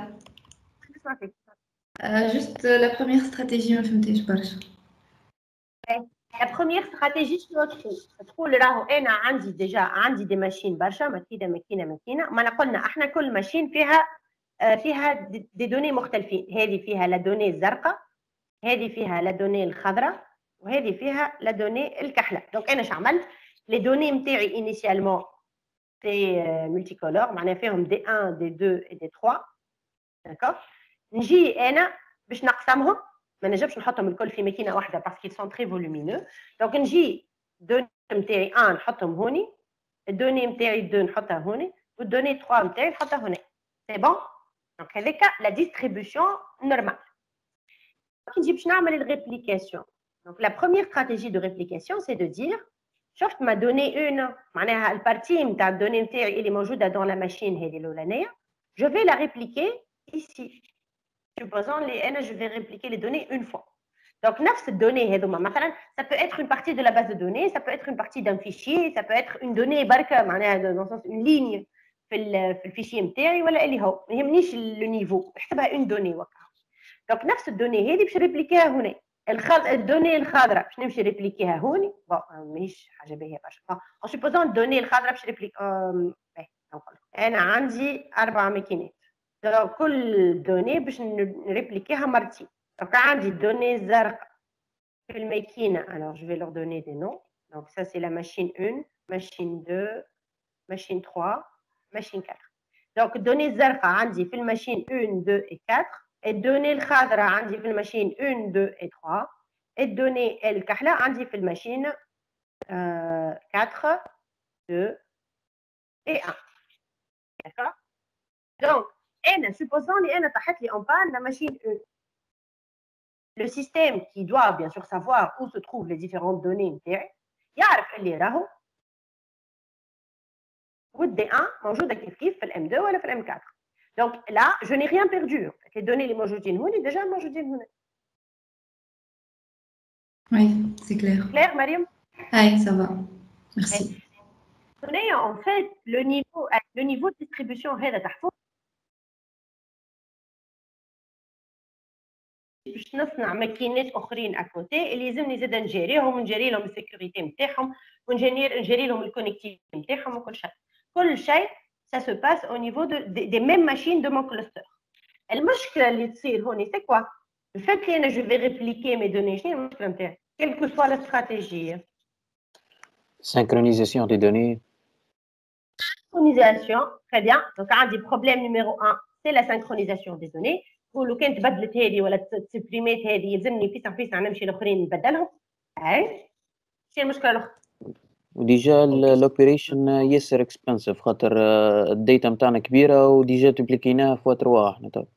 Juste la première stratégie ما فهمتيش برشا. La première stratégie شنو تقول راهو انا عندي ديجا عندي دي ماشين برشا ماكينه ما قلنا احنا كل ماشين فيها دي دوني مختلفين. هذه فيها لا دوني الزرقاء، هذه فيها لا دوني الخضراء، وهذه فيها لا دوني الكحله. دونك انا اش عملت لي دوني نتاعي انيسيالمون سي ملتي كولور معناها فيهم دي 1 دي 2 اي دي 3. داكوغ. نجي انا باش نقسمهم ما نجمش نحطهم الكل في ماكينه واحده باسكو ils sont très volumineux. دونك نجي دوني نتاعي 1 نحطهم هوني، الدوني نتاعي 2 نحطها هوني، والدوني 3 نتاعي نحطها هنا. سي بون. دونك هذيك لا ديستريبيوشن نورمال. كي نجي باش نعمل الريبليكاسيون. دونك لا بروميير استراتيجي دو ريبليكاسيون سي دو دير شفت ما دوني اون معناها البارتي نتاع الدوني نتاعي اللي موجوده دون لا ماشين هذه الاولانيه جو في لا ريبليكي ici. Supposons les n, je vais répliquer les données une fois. Donc, ces données, ça peut être une partie de la base de données, ça peut être une partie d'un fichier, ça peut être une donnée dans le sens une ligne في الفيشي نتاعي ولا اللي هو ما يهمنيش لو نيفو نحسبها اون دوني وقع. دونك نفس الدوني هذه باش نريبليكيها هنا. الدوني الخضراء باش نمشي ريبليكيها هوني ماهيش حاجه باهيه برشا. ان سوبوزون الدوني الخضراء باش ريبليك انا عندي 4 ماكينات. دونك كل دوني باش نريبليكيها مرتين. دونك عندي الدوني الزرقاء في الماكينه. alors je vais leur donner des noms. donc ça c'est la machine 1, machine 2, machine 3, machine 4. donc الدوني الزرقاء عندي في الماشين 1 2 et 4. الدوني الخضراء عندي في الماشين 1 2 et 3. الدوني الكحله عندي في الماشين 4 2 et 1. d'accord. donc انا supposons لي انا طاحت لي en panne la machine 1. le système qui doit bien sûr savoir où se trouvent les différentes données نتاعي يعرف اللي راهو والدي 1 موجوده كيف في الام 2 ولا في الام 4. donc là je n'ai rien perdu. les données اللي موجودين هوني déjà موجودين هنا. Oui, c'est clair. Claire, Mariam? Oui, ça va. Merci. En fait, le niveau de distribution هذا تحفظ باش نصنع ماكينات اخرين اكوتي اللي يلزمني زاد نجريهم ونجري لهم السيكوريتي نتاعهم ونجري لهم الكونيكتيفيتي نتاعهم وكل شيء. كل شيء ça se passe au niveau des mêmes machines de mon cluster. المشكله اللي تصير هوني c'est quoi? le fait que je vais répliquer mes données شنو المشكله نتاعي؟ quelle que soit la stratégie. synchronisation des données. synchronisation, très bien. donc عندي problème numéro 1 c'est la synchronisation des données. ولو كانت تبدلت هذه ولا تسبريميت هذه يلزمني فيسع نمشي الاخرين نبدلهم. اي شنو المشكله الاخرى؟ وديجا الاوبريشن ياسر اكسبنسيف خاطر الداتا نتاعنا كبيره وديجا تبليكيناها في 3 احنا تو.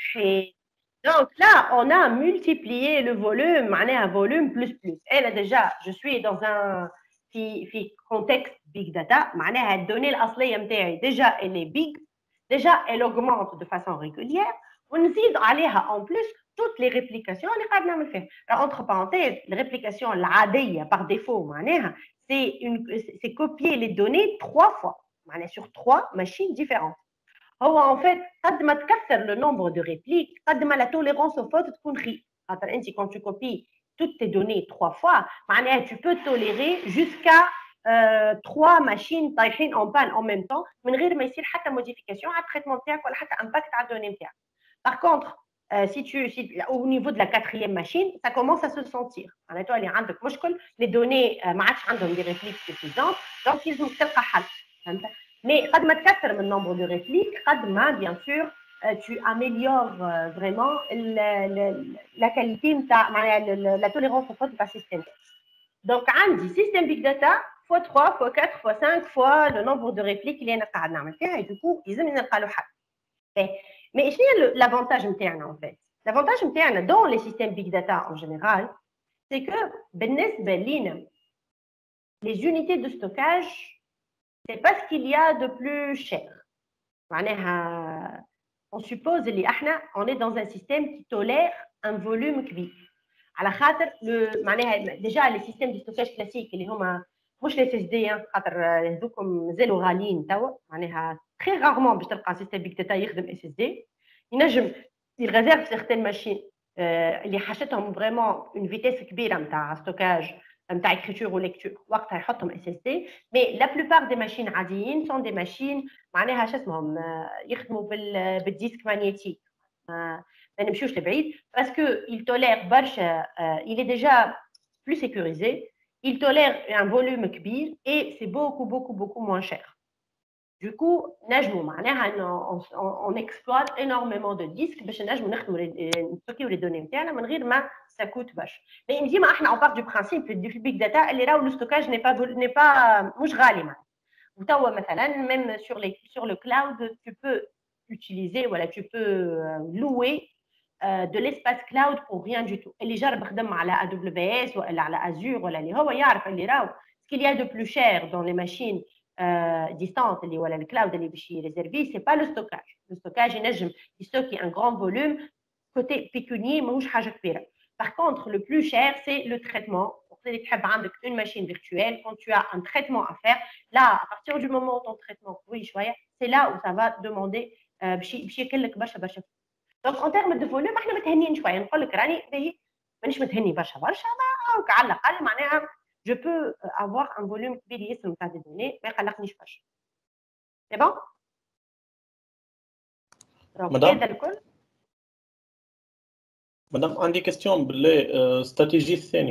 Donc là, on a multiplié le volume, معناها volume plus. Et là déjà, je suis dans un في contexte big data, معناها الدوني الأصلية نتاعي déjà elle est big, déjà elle augmente de façon régulière, ونزيد عليها en plus toutes les réplications اللي قاعد نعمل فيها. entre parenthèses, les réplications العادية par défaut معناها c'est copier les données 3 fois, معناها sur 3 machines différentes. هو en fait قد ما تكثر le nombre de répliques قد ما la tolérance aux fautes تكون خي. خاطر انت quand tu copies toutes tes données 3 fois معناها tu peux tolérer jusqu'à 3 machines طايحين en panne en même temps من غير ما يصير حتى modification على التريتمون تاعك ولا حتى impact على الدوني نتاعك. par contre si au niveau de la 4e machine ça commence à se sentir. معناتها اللي عندك مشكل les données ما عادش عندهم des répliques suffisantes donc يلزمك تلقى حل. فهمت؟ mais قد ما تكثر من nombre de répliques قد ما bien sûr tu améliores vraiment la qualité نتاع معناها la tolérance aux fautes تاع السيستم. donc عندي système big data fois 3 fois 4 fois 5 fois le nombre de répliques اللي انا قاعد نعمل فيها. et du coup يلزمني نلقى له حل. mais شنو هي l'avantage نتاعنا en fait? l'avantage نتاعنا dans les systèmes big data en général c'est que بالنسبه لينا les unités de stockage c'est pas ce qu'il y a de plus cher. معناها on suppose اللي احنا on est dans un système qui tolère un volume كبير. على خاطر معناها déjà les systèmes de stockage classiques اللي هما مش les SSD خاطر هذوكم مازالوا غاليين توا. معناها très rarement باش تلقى système big data يخدم SSD. ينجم il réserve certaines machines اللي حاجتهم vraiment une vitesse كبيره نتاع stockage نتاع écriture ou lecture وقتها يحطهم SSD. mais la plupart des machines عاديين sont des machines معناها شو اسمهم يخدموا بالديسك ماغنيتيك. ما نمشيوش لبعيد parce que il tolère برشا il est déjà plus sécurisé, il tolère un volume كبير et c'est beaucoup moins cher. du coup نجموا معناها on exploite énormément de disques باش نجموا نخدموا نستوكيو لي دوني نتاعنا من غير ما ça coûte برشا. mais ديما احنا on part du principe في big data اللي راهو le stockage n'est pas مش غالي معناها. وتوا مثلا même sur le cloud tu peux utiliser voilà tu peux louer de l'espace cloud pour rien du tout. اللي جرب خدم على AWS ولا على Azure ولا اللي هو يعرف اللي راهو ce qu'il y a de plus cher dans les machines distantes اللي ولا الكلاود اللي باش يريزيرفي c'est pas le stockage. Le stockage ينجم يستوكي un grand volume côté pécunier ماهوش حاجه كبيره. Par contre, le plus cher, c'est le traitement. Pour que tu aies une machine virtuelle, quand tu as un traitement à faire, là, à partir du moment où ton traitement, oui, c'est là où ça va demander donc en termes de volume, احنا متهنين شويه نقول لك راني مانيش متهني برشا على الاقل معناها je peux avoir un volume كبير ياسر نتاع دي دوني ما يقلقنيش برشا. C'est bon؟ مدام هذا الكل. مدام عندي كيستيون بالله استراتيجية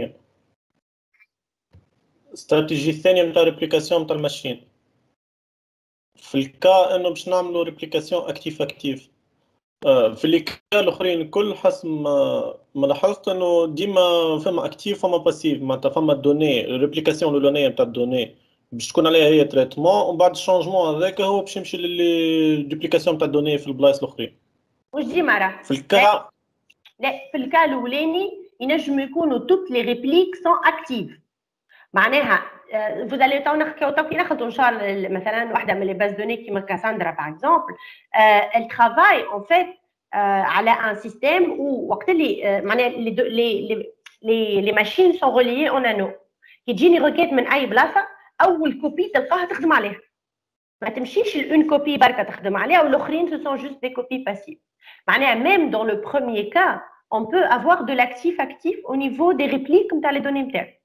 الثانية نتاع ريبليكاسيون نتاع الماشين في الكا انه باش نعملوا ريبليكاسيون اكتيف في الكا الاخرين الكل حسب ما لاحظت انه ديما فما اكتيف وفما باسيف معناتها فما الدوني ريبليكاسيون الاولانيه نتاع الدوني باش تكون عليها هي تريتمون ومن بعد الشونجمون هذاك هو باش يمشي للدوبليكاسيون نتاع الدوني في البلايص الاخرين. واش ديما راه في الكا لا في الكا الاولاني ينجم يكونوا توت لي ريبليك سون اكتيف معناها vous allez ناخذوا ان شاء الله مثلا واحده من لي باز دوني كيما كاساندرا باغ اكزومبل elle travaille en fait على un système où وقت اللي معناها les machines sont reliées en anneau كي تجيني ريكيت من اي بلاصه اول كوبي تلقاها تخدم عليها ما تمشيش الاون كوبي بركه تخدم عليها والاخرين ce sont juste des copies passives معناها même dans le premier cas on peut avoir de l'actif actif au niveau des répliques نتاع les données نتاعك.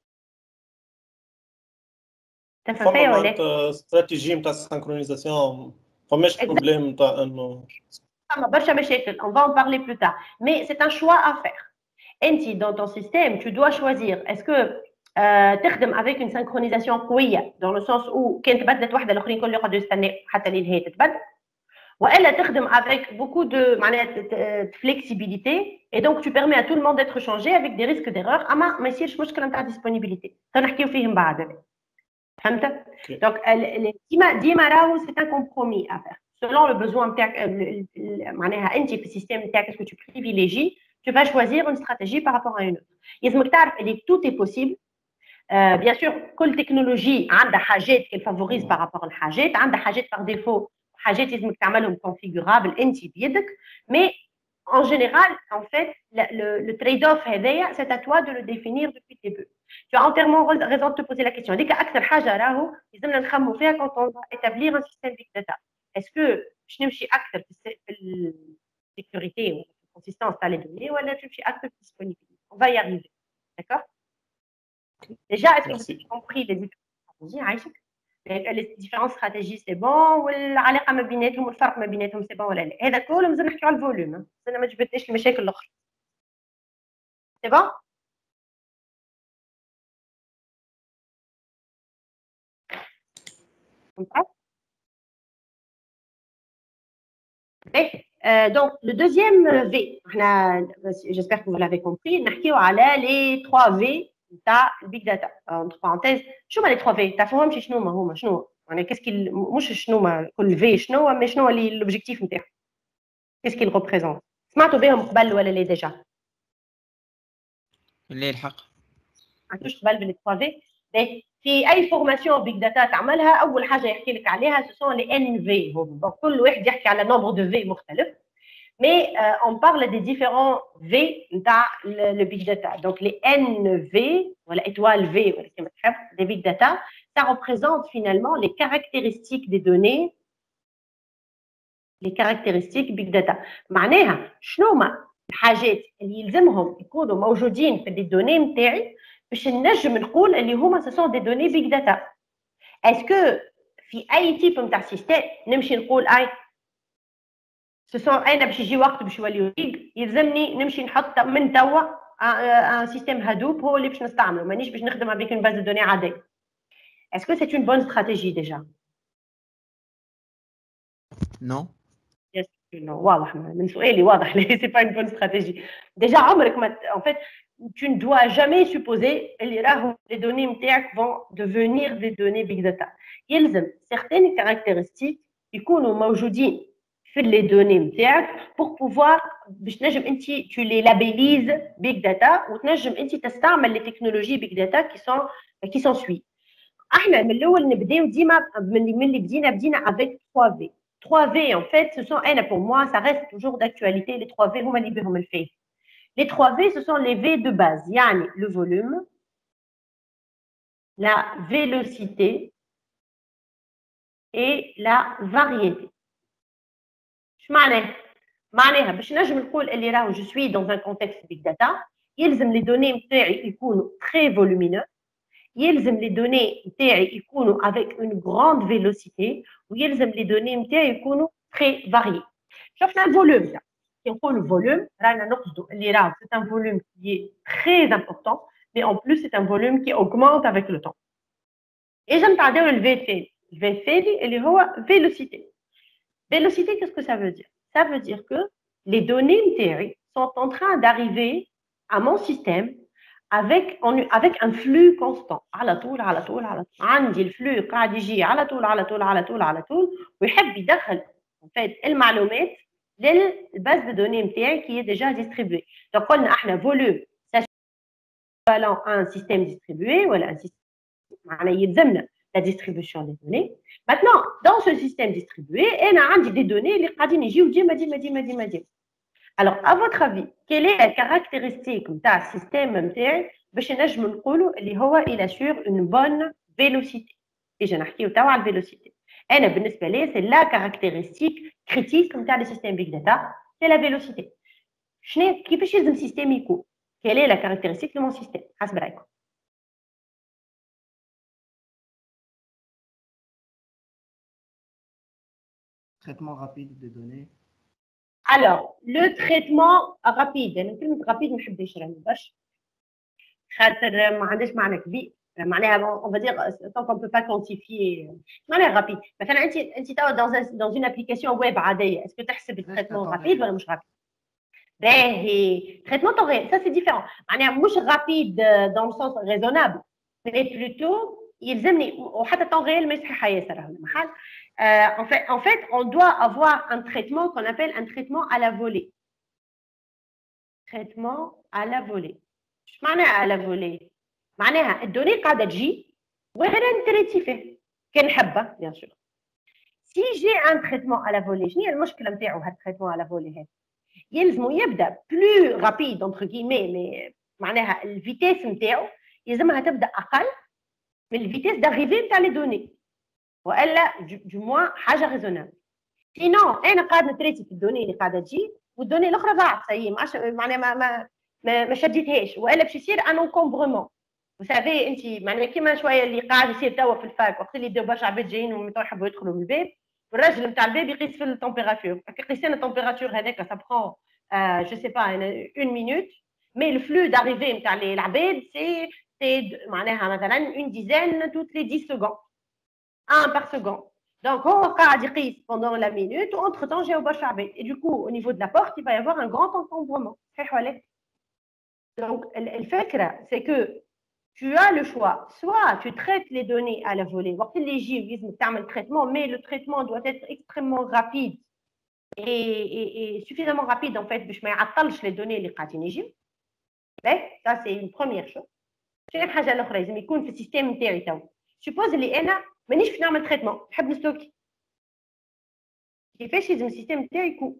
فما استراتيجيه نتاع السينكرونيزاسيون فماش بروبليم نتاع انه فما برشا مشاكل on va en parler plus tard mais c'est un choix à faire. انت dans ton système tu dois choisir est-ce que تخدم avec une synchronisation قويه dans le sens où كان تبدلت واحده الاخرين كل يقعدوا يستنوا حتى للنهايه تتبدل والا تخدم avec beaucoup de معناها flexibilité et donc tu permets à tout le monde d'être changé avec des risques d'erreur اما ما يصيرش مشكله نتاع disponibilité نحكيو فيهم بعد. فهمت؟ donc ديما راهو c'est un compromis à faire selon le besoin نتاعك معناها انت في السيستم نتاعك est-ce que tu privilégies tu vas choisir une stratégie par rapport à une autre. لازمك تعرف اللي tout est possible. bien sûr كل تكنولوجي عندها حاجات qu'elle favorise par rapport لحاجات عندها حاجات par défaut حاجات لازمك تعملهم configurable انت بيدك mais en général en fait le trade-off هذايا c'est à toi de le définir depuis le début. Tu as entièrement raison de te poser la question. هذيك اكثر حاجه راهو لازمنا نخمموا فيها quand on va établir un système big data. est-ce que باش نمشي اكثر في السيكوريتي و الكونسيستانس تاع لي دوني ولا تمشي اكثر في الديسبونيبيليتي. on va y arriver. d'accord déjà est-ce que vous avez compris les différentes stratégies عايشك les différentes stratégies c'est bon والعلاقه ما بيناتهم والفرق ما بيناتهم c'est bon ولا لا. هذا كله مازال نحكيو على الفوليوم انا ما جبتنيش المشاكل الاخرى. c'est bon donc le deuxième V, j'espère que vous l'avez compris, نحكيو على les 3 V تاع البيج داتا. entre parenthèses شنو هما les 3 V تعرفوهم شنو هما شنو يعني كيس كي مش شنو ما كل في شنو مي شنو اللي لوبجيكتيف نتاعو كيس كي ريبريزونت سمعتوا بهم قبل ولا لا ديجا اللي الحق عرفتوش قبل بال 3 في في اي فورماسيون بيج داتا تعملها اول حاجه يحكي لك عليها سون لي ان في دونك كل واحد يحكي على نومبر دو في مختلف mais on parle des différents V نتاع le big data. Donc les NV ou étoile V ou des big data, ça représente finalement les caractéristiques des données, les caractéristiques big data. معناها شنو هما الحاجات اللي يلزمهم يكونوا موجودين في الدوني نتاعي باش نجم نقول اللي هما ce sont des données big data. Est-ce que في اي تيب نتاع سيستم نمشي نقول انا باش يجي وقت باش يولي ويك يلزمني نمشي نحط من توا ان سيستم هادوب هو اللي باش نستعمله مانيش باش نخدم avec une base de données عاديه. Est-ce que c'est une bonne stratégie déjà? Non. Yes, non. واضح من سؤالي واضح ليه c'est pas une bonne stratégie. Déjà عمرك ما en fait tu ne dois jamais supposer اللي راهو les données نتاعك vont devenir des données big data. يلزم certaines caractéristiques يكونوا موجودين les données نتاعك pour pouvoir باش تنجم انت tu les labellises big data وتنجم انت تستعمل les technologies big data qui sont suivent. احنا من الاول نبداو ديما من اللي بدينا avec 3V. 3V en fait ce sont pour moi ça reste toujours d'actualité les 3V هما اللي بهم الفايده. Les 3V ce sont les V de base يعني le volume, la vélocité et la variété. شو معناها؟ معناها باش نجم نقول اللي راهو جو سوي دون ان كونتكست بيج داتا يلزم لي دوني نتاعي يكونوا تري فولومينو يلزم لي دوني نتاعي يكونوا افيك اون غروند فيلوسيتي ويلزم لي دوني نتاعي يكونوا تري فاريي. شفنا الفولوم كي نقولوا فولوم رانا نقصدوا اللي راهو سي ان فولوم كي تري امبورطون مي ان بلوس سي ان فولوم كي اوغمونت افيك لو طون. اجا نتعداو الفي الثاني الفي الثاني اللي هو فيلوسيتي. Vélocité, qu'est-ce que ça veut dire? Ça veut dire que les données sont en train d'arriver à mon système avec un flux constant. على طول عندي الفلو قاعد يجي على طول ويحب يدخل en fait المعلومات للباز دو دوني نتاعي qui est déjà distribué. Donc قلنا احنا volume ça équivalent à un système distribué ولا un système معناه يلزمنا la distribution des données. Maintenant, dans ce système distribué, on a des données qui sont. Alors, à votre avis, quelle est la caractéristique de ce système il assure une bonne vélocité? Et je n'ai pas la vélocité. C'est la caractéristique critique de le système Big Data, c'est la vélocité. Qui fait un système ICO? Quelle est la caractéristique de mon système? Traitement rapide des données. Alors, le traitement rapide, أنا كلمة rapide ما نحبش راني برشا خاطر ما عندهاش معنى كبير معناها on va dire tant qu'on peut pas quantifier معناها rapide مثلا أنت توا dans une application web عادية est-ce que تحسب التريتمون rapide ولا مش rapide؟ باهي traitement temps réel ça c'est différent معناها مش rapide dans le sens raisonnable mais plutôt يلزمني وحتى temps réel ما يصحي ياسر راهو المحل. En fait, on doit avoir un traitement qu'on appelle un traitement à la volée. Traitement à la volée. شو معناها à la volée؟ معناها الدوني قاعدة تجي وغير نتريتي فيه كان نحبها bien sûr. Si j'ai un traitement à la volée شنو هي المشكلة نتاعو هاد التريتمون à la volée هذا؟ يلزمو يبدا plus rapide entre guillemets mais معناها الفيتيس نتاعو يلزمها تبدا أقل من الفيتيس d'arrivée نتاع لي دوني. والا du moins حاجه ريزونابل. سينو انا قاعد نتريتي في الدوني اللي قاعده تجي والدوني الاخرى ضاعت سي معناها ما شديتهاش والا باش يصير ان انكومبرومون. وسافي انت معناها كيما شويه اللي قاعد يصير توا في الفاك وقت اللي يبداو برشا عباد جايين ومتوا يحبوا يدخلوا من الباب والراجل نتاع الباب يقيس في التمبيراتور يقيس لنا التمبيراتور هذاك سا برون جو سي با 1 مينوت مي لو فلو داريفي نتاع العباد سي معناها مثلا اون ديزان توت لي 10 سكوند 1 par seconde. Donc, on va pendant la minute, entre-temps, j'ai au Bachabé. Et du coup, au niveau de la porte, il va y avoir un grand encombrement. Donc, le fait c'est que tu as le choix. Soit tu traites les données à la volée, les JIV, le traitement, mais le traitement doit être extrêmement rapide et suffisamment rapide, en fait, pour que je les données les قاعدين. Ça, c'est une première chose. شنو الحاجة الأخرى لازم يكون في السيستم نتاعي تو. Suppose اللي أنا مانيش في نعمل تريتمون نحب نستوكي كيفاش لازم السيستم تاعي يكون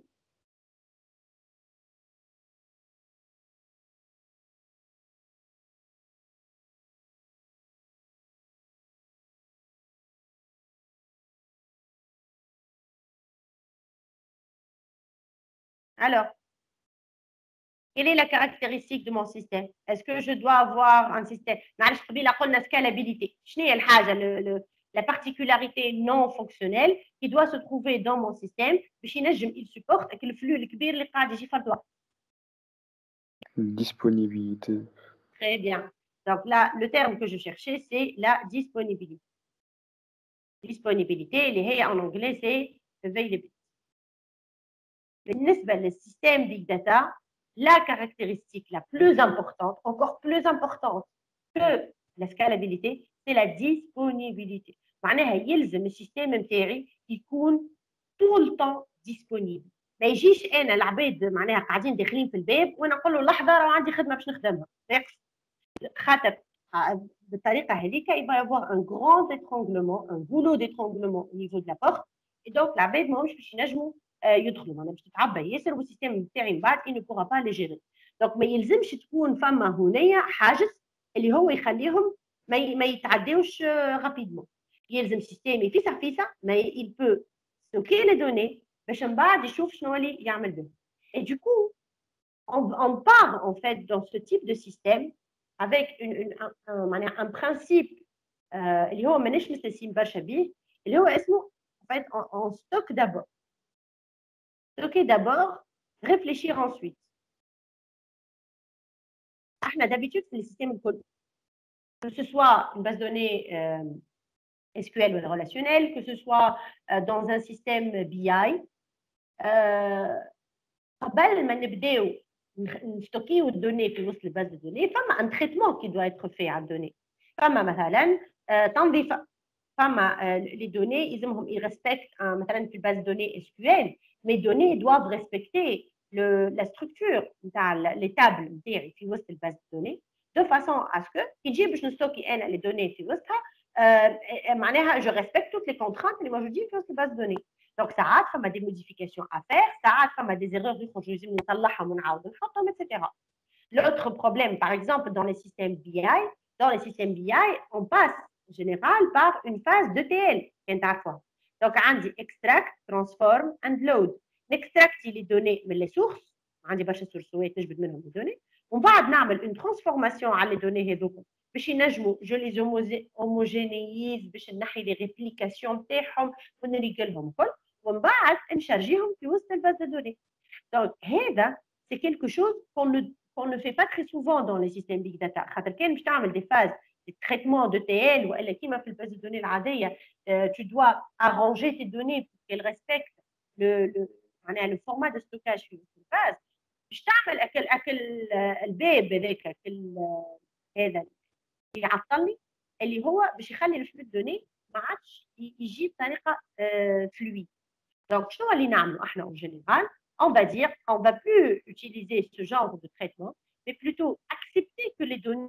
alors quelle est la caractéristique de mon système? Est-ce que je dois avoir un système معليش قبيله قلنا scalabilité شنو هي الحاجه la particularité non fonctionnelle qui doit se trouver dans mon système باش ينجم il supporte le flux الكبير اللي قاعد يجي فرد واحد. Disponibilité. Très bien. Donc là, le terme que je cherchais, c'est la disponibilité. Disponibilité, en anglais, c'est availability. بالنسبة للسيستم Big Data, la caractéristique la plus importante, encore plus importante que la scalabilité, c'est la disponibilité. معناها يلزم السيستم نتاعي يكون tout le temps ديسبونيبل. ما يجيش انا العباد معناها قاعدين داخلين في الباب وانا نقول له لحظه راه عندي خدمه باش نخدمها، خاطر بالطريقه هذيك il va y avoir un grand étranglement, un goulot d'étranglement au niveau de la porte et donc العباد ماهمش باش ينجموا يدخلوا، معناها باش تتعبى ياسر والسيستم نتاعي من بعد il ne pourra pas les gérer. دونك ما يلزمش تكون فما هنايا حاجز اللي هو يخليهم ما يتعداوش رابيدمون. يلزم سيستم يفيسع فيسع ما il peut stocker les données باش من بعد يشوف شنو اللي يعمل به. Et du coup on part en fait dans ce type de système avec un principe اللي هو ماناش مستسيم برشا بيه اللي هو اسمه en fait on stocke d'abord. Stocker d'abord, réfléchir ensuite. احنا d'habitude في السيستم الكل que ce soit une base de données SQL ou relationnelle, que ce soit dans un système BI, قبل ما نبداو نستوكيو الدوني في وسط الباز دو دوني فما ان تريتمون كي دوا اتر في على الدوني. فما مثلا تنظيف، فما لي دوني يلزمهم يريسبكت مثلا في الباز دوني SQL مي دوني دوافو ريسبكتي لا ستركتور نتاع لي تابل نتاعي في وسط الباز دوني دو فاسون اسكو كي نجي باش نستوكي انا لي دوني في وسطها معناها جو ريسبكت توت لي كونترانت اللي موجودين في وسط الباز دوني. Donc, ça a des modifications à faire, ça a des erreurs qu'il faut etc. L'autre problème, par exemple, dans les systèmes BI, on passe en général par une phase d'ETL. Donc, on dit extract, transform and load. N'extract les données, mais les sources, on dit les sources, les données. On va faire une transformation à les données. Je les homogénéise, je les réplications, ومن بعد نشارجيهم في وسط الباز دو دوني. دونك هذا سي كيلكو شوز qu'on ne fait pas très souvent dans les systèmes big data. خاطر كان باش تعمل دي فاز دي تريتمون دو تي ال والا كيما في الباز دو دوني العاديه tu dois arranger tes données pour qu'elles respectent معناها le format de stockage في وسط الفاز باش تعمل اكل الباب هذاك هذا اللي يعطلني اللي هو باش يخلي الفلو دوني ما عادش يجي بطريقه فلويد. Donc, ce en général, on va dire qu'on ne va plus utiliser ce genre de traitement, mais plutôt accepter que les données,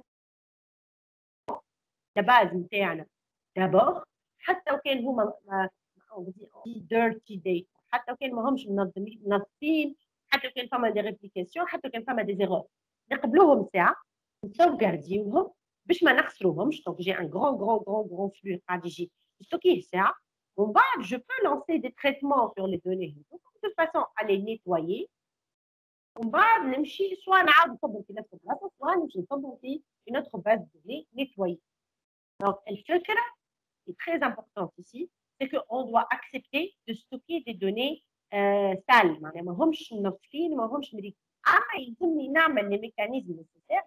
la base interne, d'abord, حتى لو كان هما dirty data، حتى لو كان ما همش منظفين، حتى لو كان فما دي ريبليكاسيون، حتى لو كان فما دي زيرور، نقبلوهم ساعة، نسوغارديوهم باش ما نخسروهمش. Donc, j'ai un grand flux قاعد يجي نستوكيه ساعة. Bon, je peux lancer des traitements sur les données de façon à les nettoyer. On va soit une autre base de données nettoyée. Donc, le secret est très important ici, c'est qu'on doit accepter de stocker des données sales. Les mécanismes nécessaires.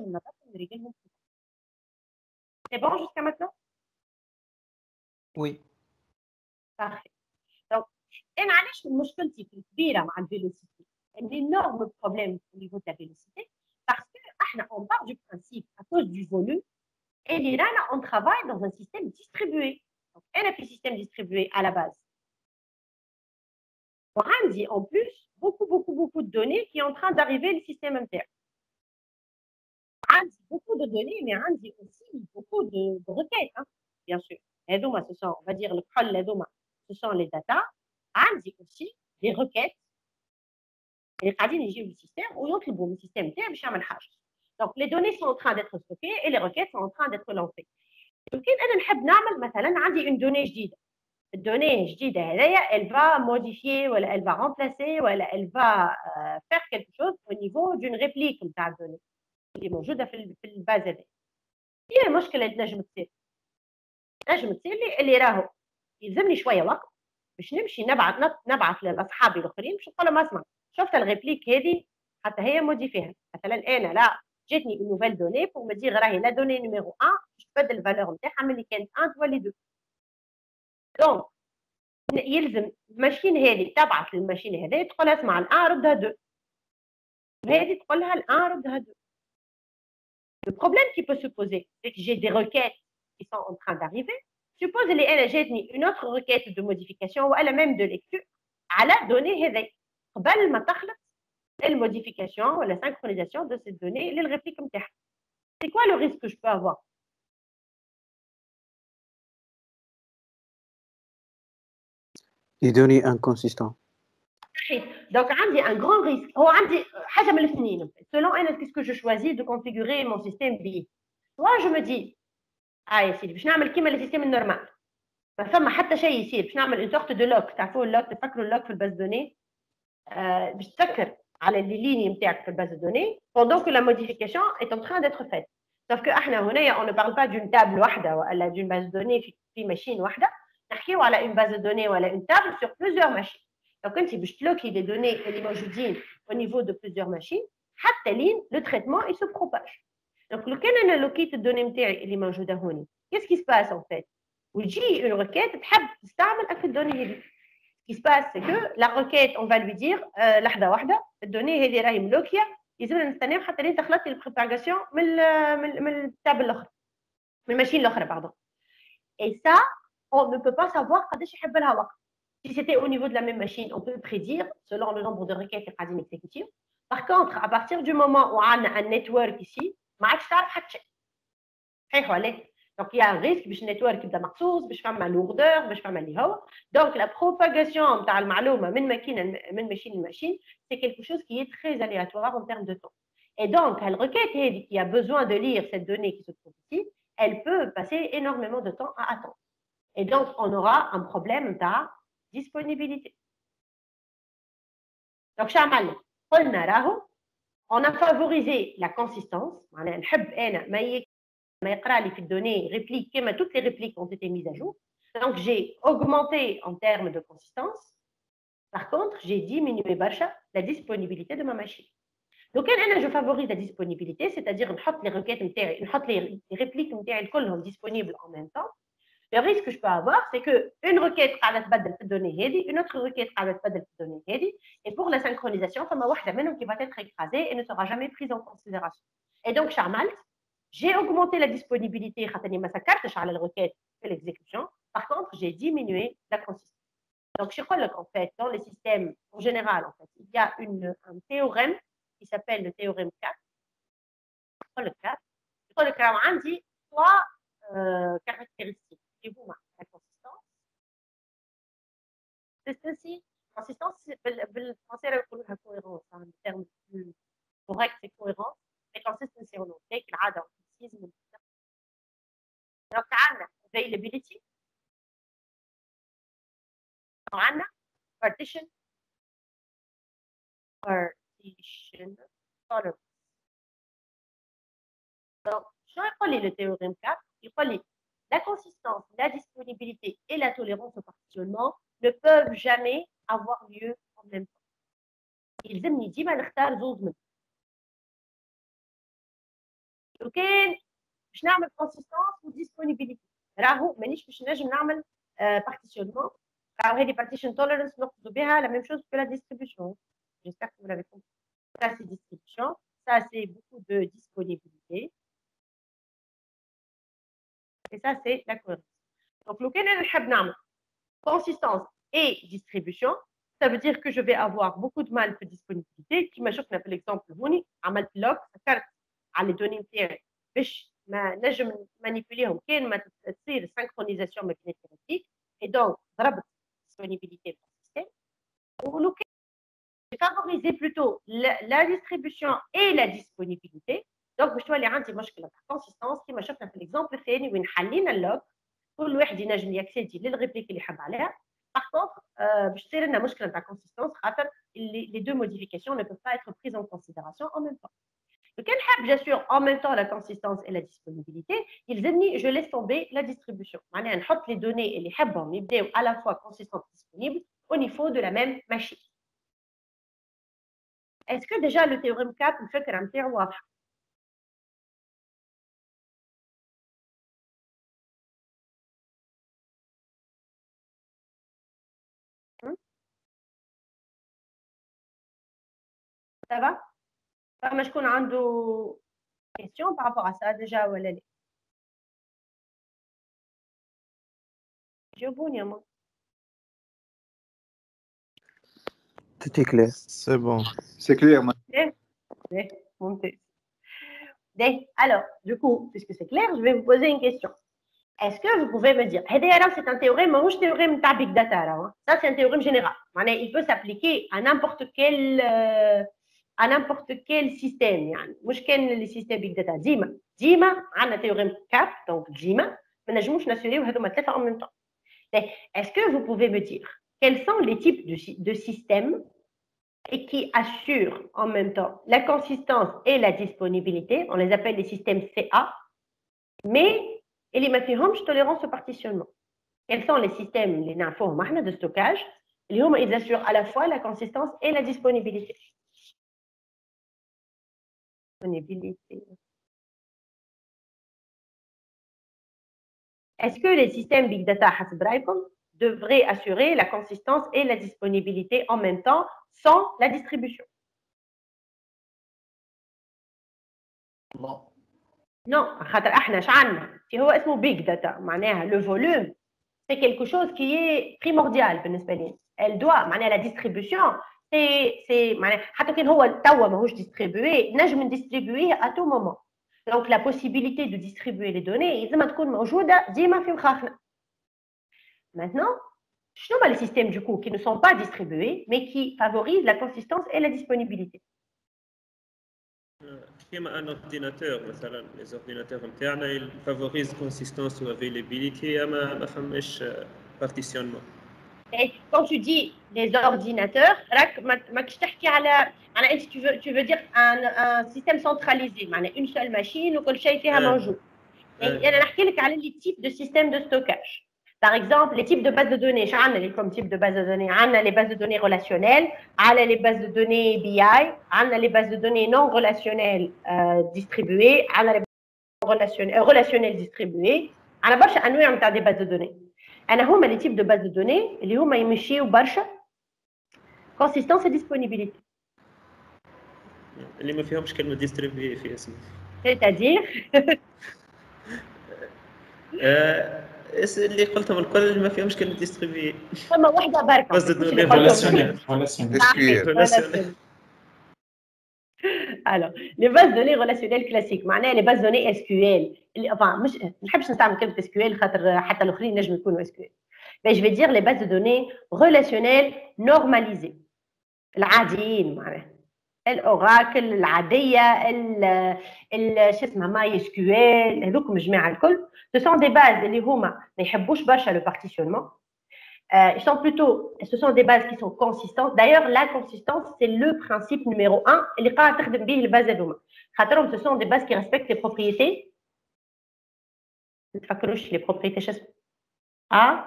C'est bon jusqu'à maintenant? Oui. Parfait. Donc, أنا علاش مشكلتي كبيرة مع الفيلوسيتي؟ un énorme problème au niveau de la vélocité parce que on part du principe à cause du volume et là on travaille dans un système distribué. Donc, on a un système distribué à la base. On dit en plus beaucoup de données qui sont en train d'arriver au système interne. On dit beaucoup de données, mais on dit aussi beaucoup de requêtes, hein, bien sûr. Et donc, ce sont, on va dire, ce sont les data. On dit aussi des requêtes. Et les système ou le système donc les données sont en train d'être stockées et les requêtes sont en train d'être lancées. Donc une donnée جديدة. الدونيه جديدة elle va modifier ou elle va remplacer ou elle va faire quelque chose au niveau d'une réplique نتاع الدونيه اللي موجودة في الباز هذه. هي المشكلة اللي تنجم تصير لي اللي راهو يلزمني شوية وقت باش نمشي نبعث لاصحابي الاخرين باش نقول لهم اسمع شفت الريبليك هذه حتى هي موديفيها مثلا انا لا جاتني une nouvelle donnée pour me dire راهي لا donnée numéro 1 باش تبدل الفالور نتاعها ملي كانت 1 تولي 2. دونك يلزم الماشين هذه تبعث للماشين هذه تقول اسمع ال1 ردها 2 وهذه تقول لها ال1 ردها 2. Le problème qui peut se poser c'est que j'ai des requêtes qui sont en train d'arriver. Suppose اللي انا جاتني une autre requête de modification ou elle même de lecture على دوني هذي قبل ما تخلط الموديفيكاسيون ولا synchronisation de ces données للريبليك نتاعها. C'est quoi le risque que je peux avoir? Les données inconsistantes. Donc, عندي un grand risque. هو عندي حاجة من الاثنين. Selon qu'est-ce que je choisis de configurer mon système B. Soit je me dis يا سيدي باش نعمل كيما السيستم النورمال. ما فما حتى شيء يصير باش نعمل une sorte de lock. تعرفوا اللوك تفكروا اللوك في الباز دوني باش تسكر على اللي ليني نتاعك في الباز دوني pendant que la modification est en train d'être faite. Sauf que احنا هنايا on ne parle pas d'une table واحدة ولا d'une base de données في ماشين واحدة. نحكيو على une base de données ولا une table sur plusieurs machines. Donc انت باش تلوكي les données اللي موجودين au niveau de plusieurs machines حتى لين le traitement il se propage. Donc لو كان انا لوكيت الدوني نتاعي اللي موجوده هوني qu'est-ce qui se passe en fait وتجي une requête تحب تستعمل اكل الدوني هذه. Ce qui se passe c'est que la requête on va lui dire لحظه واحده الدوني هذه راهي ملوكيه لازمنا نستناو حتى لين تخلط لي البريباغاسيون من التاب الاخر من الماشين الاخرى باردون. Et ça on ne peut pas savoir قداش يحب لها وقت. Si c'était au niveau de la même machine, on peut prédire selon le nombre de requêtes qui sont exécutives. Par contre, à partir du moment où on a un network ici, ما عادش تعرف حتى شيء. صحيح ولا؟ Donc il y a un risque باش النتورك يبدا مخصوص باش فما لوردور باش فما اللي هو. Donc la propagation تاع المعلومه من ماشين لماشين, c'est quelque chose qui est très aléatoire en termes de temps. Et donc la requête qui a besoin de lire cette donnée qui se trouve ici, elle peut passer énormément de temps à attendre. Et donc on aura un problème de disponibilité. Donc شعملنا قلنا راهو on a favorisé la consistance. معناها نحب انا ما يقرا لي في الدوني ريبليك كما toutes les répliques ont été mises à jour. Donc j'ai augmenté en termes de consistance. Par contre j'ai diminué برشا la disponibilité de ma machine. Donc انا je favorise la disponibilité, c'est-à-dire نحط les requêtes نتاعي نحط les répliques نتاعي كلهم disponibles en même temps. Le risque que je peux avoir, c'est qu'une requête قاعدة تبدل في الدوني هذه, une autre requête قاعدة تبدل في الدوني هذه, et pour la synchronisation, فما واحدة منهم qui va être écrasée et ne sera jamais prise en considération. Et donc, Charmalt, j'ai augmenté la disponibilité خاطرني ما سكرتش على الrequête في l'exécution. Par contre, j'ai diminué la consistance. Donc, je crois qu'en fait, dans les systèmes en général, en fait, il y a un théorème qui s'appelle le théorème 4. Le 4. Le 4 عندي trois caractéristiques. Et vous, la consistance. C'est ceci. Consistance, بالفرنسي يقولوا لها cohérence. Le terme plus correct, c'est cohérence. Mais consistency, on en fait العادة on. Donc, عندنا availability. عندنا partition tolerance. Donc, شنو يقول لي le théorème 4 يقول لي la consistance, la disponibilité et la tolérance au partitionnement ne peuvent jamais avoir lieu en même temps. يلزمني ديما نختار زوز منهم. لو كان باش نعمل consistance و disponibilité راهو مانيش باش نجم نعمل partitionnement. راهو هذه partition tolerance نقصد بها la même chose que la distribution. J'espère que vous l'avez compris. Ça c'est distribution, ça c'est beaucoup de disponibilité. Et ça, c'est la cohérence. Donc, le cas de consistance et distribution, ça veut dire que je vais avoir beaucoup de mal pour disponibilité. Qui m'a choqué, l'exemple, هوني عملت لوك سكرت على les données نتاعي باش ما نجم مانيبيوليهم كان ما تصير synchronisation ما بين الريبليك. Et donc, ضربت disponibilité في السيستم. ولو كان j'ai favorisé plutôt la distribution et la disponibilité. دونك باش تولي عندي مشكله تاع كونسيستونس كيما شفنا في الاكزامبل الثاني وين حلينا اللوك كل واحد ينجم ياكسيدي للريبليك اللي حب عليها. باغ كونطخ باش تصير لنا مشكله تاع كونسيستونس خاطر les deux modifications ne peuvent pas être prises en considération en même temps. لو كان حاب j'assure en même temps la consistance et la disponibilité, يلزمني je laisse tomber la distribution. معناها نحط les données اللي حبهم يبداو à la fois consistantes et disponibles au niveau de la même machine. Est-ce que déjà le théorème 4 الفكره نتاعو واضحه؟ Ça va? فما شكون عنده question par rapport à ça déjà ولا لا؟ جاوبوني يا ماما. Tout est clair. C'est bon. C'est clair. Montez. Alors, du coup, puisque c'est clair, je vais vous poser une question. Est-ce que vous pouvez me dire, c'est un théorème, mais c'est un théorème de big data. Ça, c'est un théorème général. Il peut s'appliquer à n'importe quel système. مش كان les systèmes big data. ديما عندنا théorème CAP, donc ديما ما نجموش نسيريو هذوما ثلاثة en même temps. Est-ce que vous pouvez me dire quels sont les types de systèmes et qui assurent en même temps la consistance et la disponibilité? On les appelle les systèmes CA, mais اللي ما فيهمش tolérance au partitionnement. Quels sont les systèmes اللي نعرفوهم احنا de stockage اللي هما ils assurent à la fois la consistance et la disponibilité. Est-ce que les systèmes big data حسب رايكم devraient assurer la consistance et la disponibilité en même temps sans la distribution? Non, خاطر احنا شعنا في هو اسمه big data معناها le volume c'est quelque chose qui est primordial بالنسبه لي. Elle doit معناها la distribution c'est معناها حتى كان هو توا ماهوش distribué نجم نديستريبيويه à tout moment. Donc la possibilité de distribuer les données لازم تكون موجوده ديما في مخاخنا. Maintenant, شنو هما les systèmes du coup qui ne sont pas distribués mais qui favorisent la consistance et la disponibilité? كيما ان اورديناتور مثلا لي اورديناتور نتاعنا فافوريز كونسيستانس و افيلابيليتي اما ما فماش بارتيسيونمون. Et quand tu dis les ordinateurs, راك ماكش تحكي على انت tu veux dire un système centralisé معناها une seule machine وكل شيء فيها موجود. انا نحكي لك على les types de systèmes de stockage. Par exemple, les types de bases de données, les comme type de base de données, les bases de données relationnelles, les bases de données BI, les bases de données non relationnelles distribuées, les bases relationnelles distribuées. على برشا انواع نتاع des bases de données. هما les types de bases de données اللي هما يمشيو برشا consistance et disponibilité. اللي ما فيهمش كلمه ديستريبيي في اسمه. C'est-à-dire اللي قلتهم الكل اللي ما فيهمش كلمه ديستريبيي. فما وحده بركه. بس relationnel. Alors, les bases de données relationnelles classiques, معناها les bases de données SQL. Enfin, مش نحبش نستعمل كلمة SQL خاطر حتى الآخرين نجم يكونوا SQL. Mais je vais dire les bases de données relationnelles normalisées. العاديين معناها. الأوراكل العادية شو اسمها ماي SQL هذوك الجماعة الكل. Ce sont des bases اللي هما ما يحبوش برشا le partitionnement. Ce sont des bases qui sont consistantes. D'ailleurs, la consistance, c'est le principe numéro 1. اللي قاعد تخدم به الباز هذوما. خاطرهم ce sont des bases qui respectent les propriétés. ما تفكروش les propriétés شو اسمها؟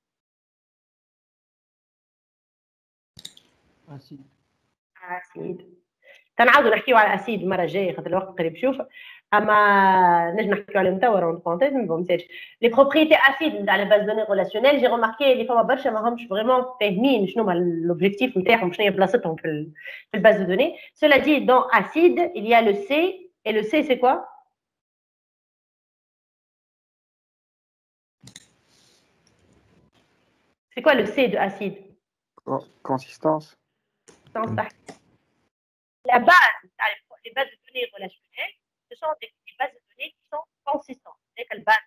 أسيد. تنعاودوا نحكيو على أسيد المرة الجاية خاطر الوقت قريب شوف. اما نجم نحكيو عليهم توا راند بونتيز مي بون مساج لي بروبريتي اسيد نتاع لي باز دوني ريلاسيونيل جي روماركي اللي فما برشا ماهمش فريمون فاهمين شنو هما لوبجيكتيف نتاعهم شنو هي بلاصتهم في الباز دو دوني. Cela dit, dans acide il y a le C et le C c'est quoi? C'est quoi le C de acide? Consistance. La base les bases de données relationnelles ce sont des bases de données qui sont consistantes. C'est que le base.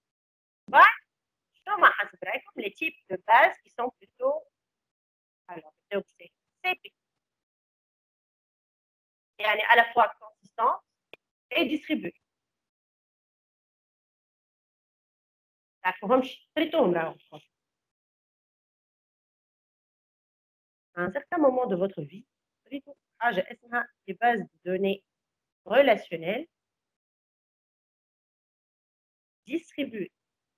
Les types de bases qui sont plutôt. Alors, c'est CP. Et à la fois consistante et distribuée. À un certain moment de votre vie, des bases de données relationnelles distribuées.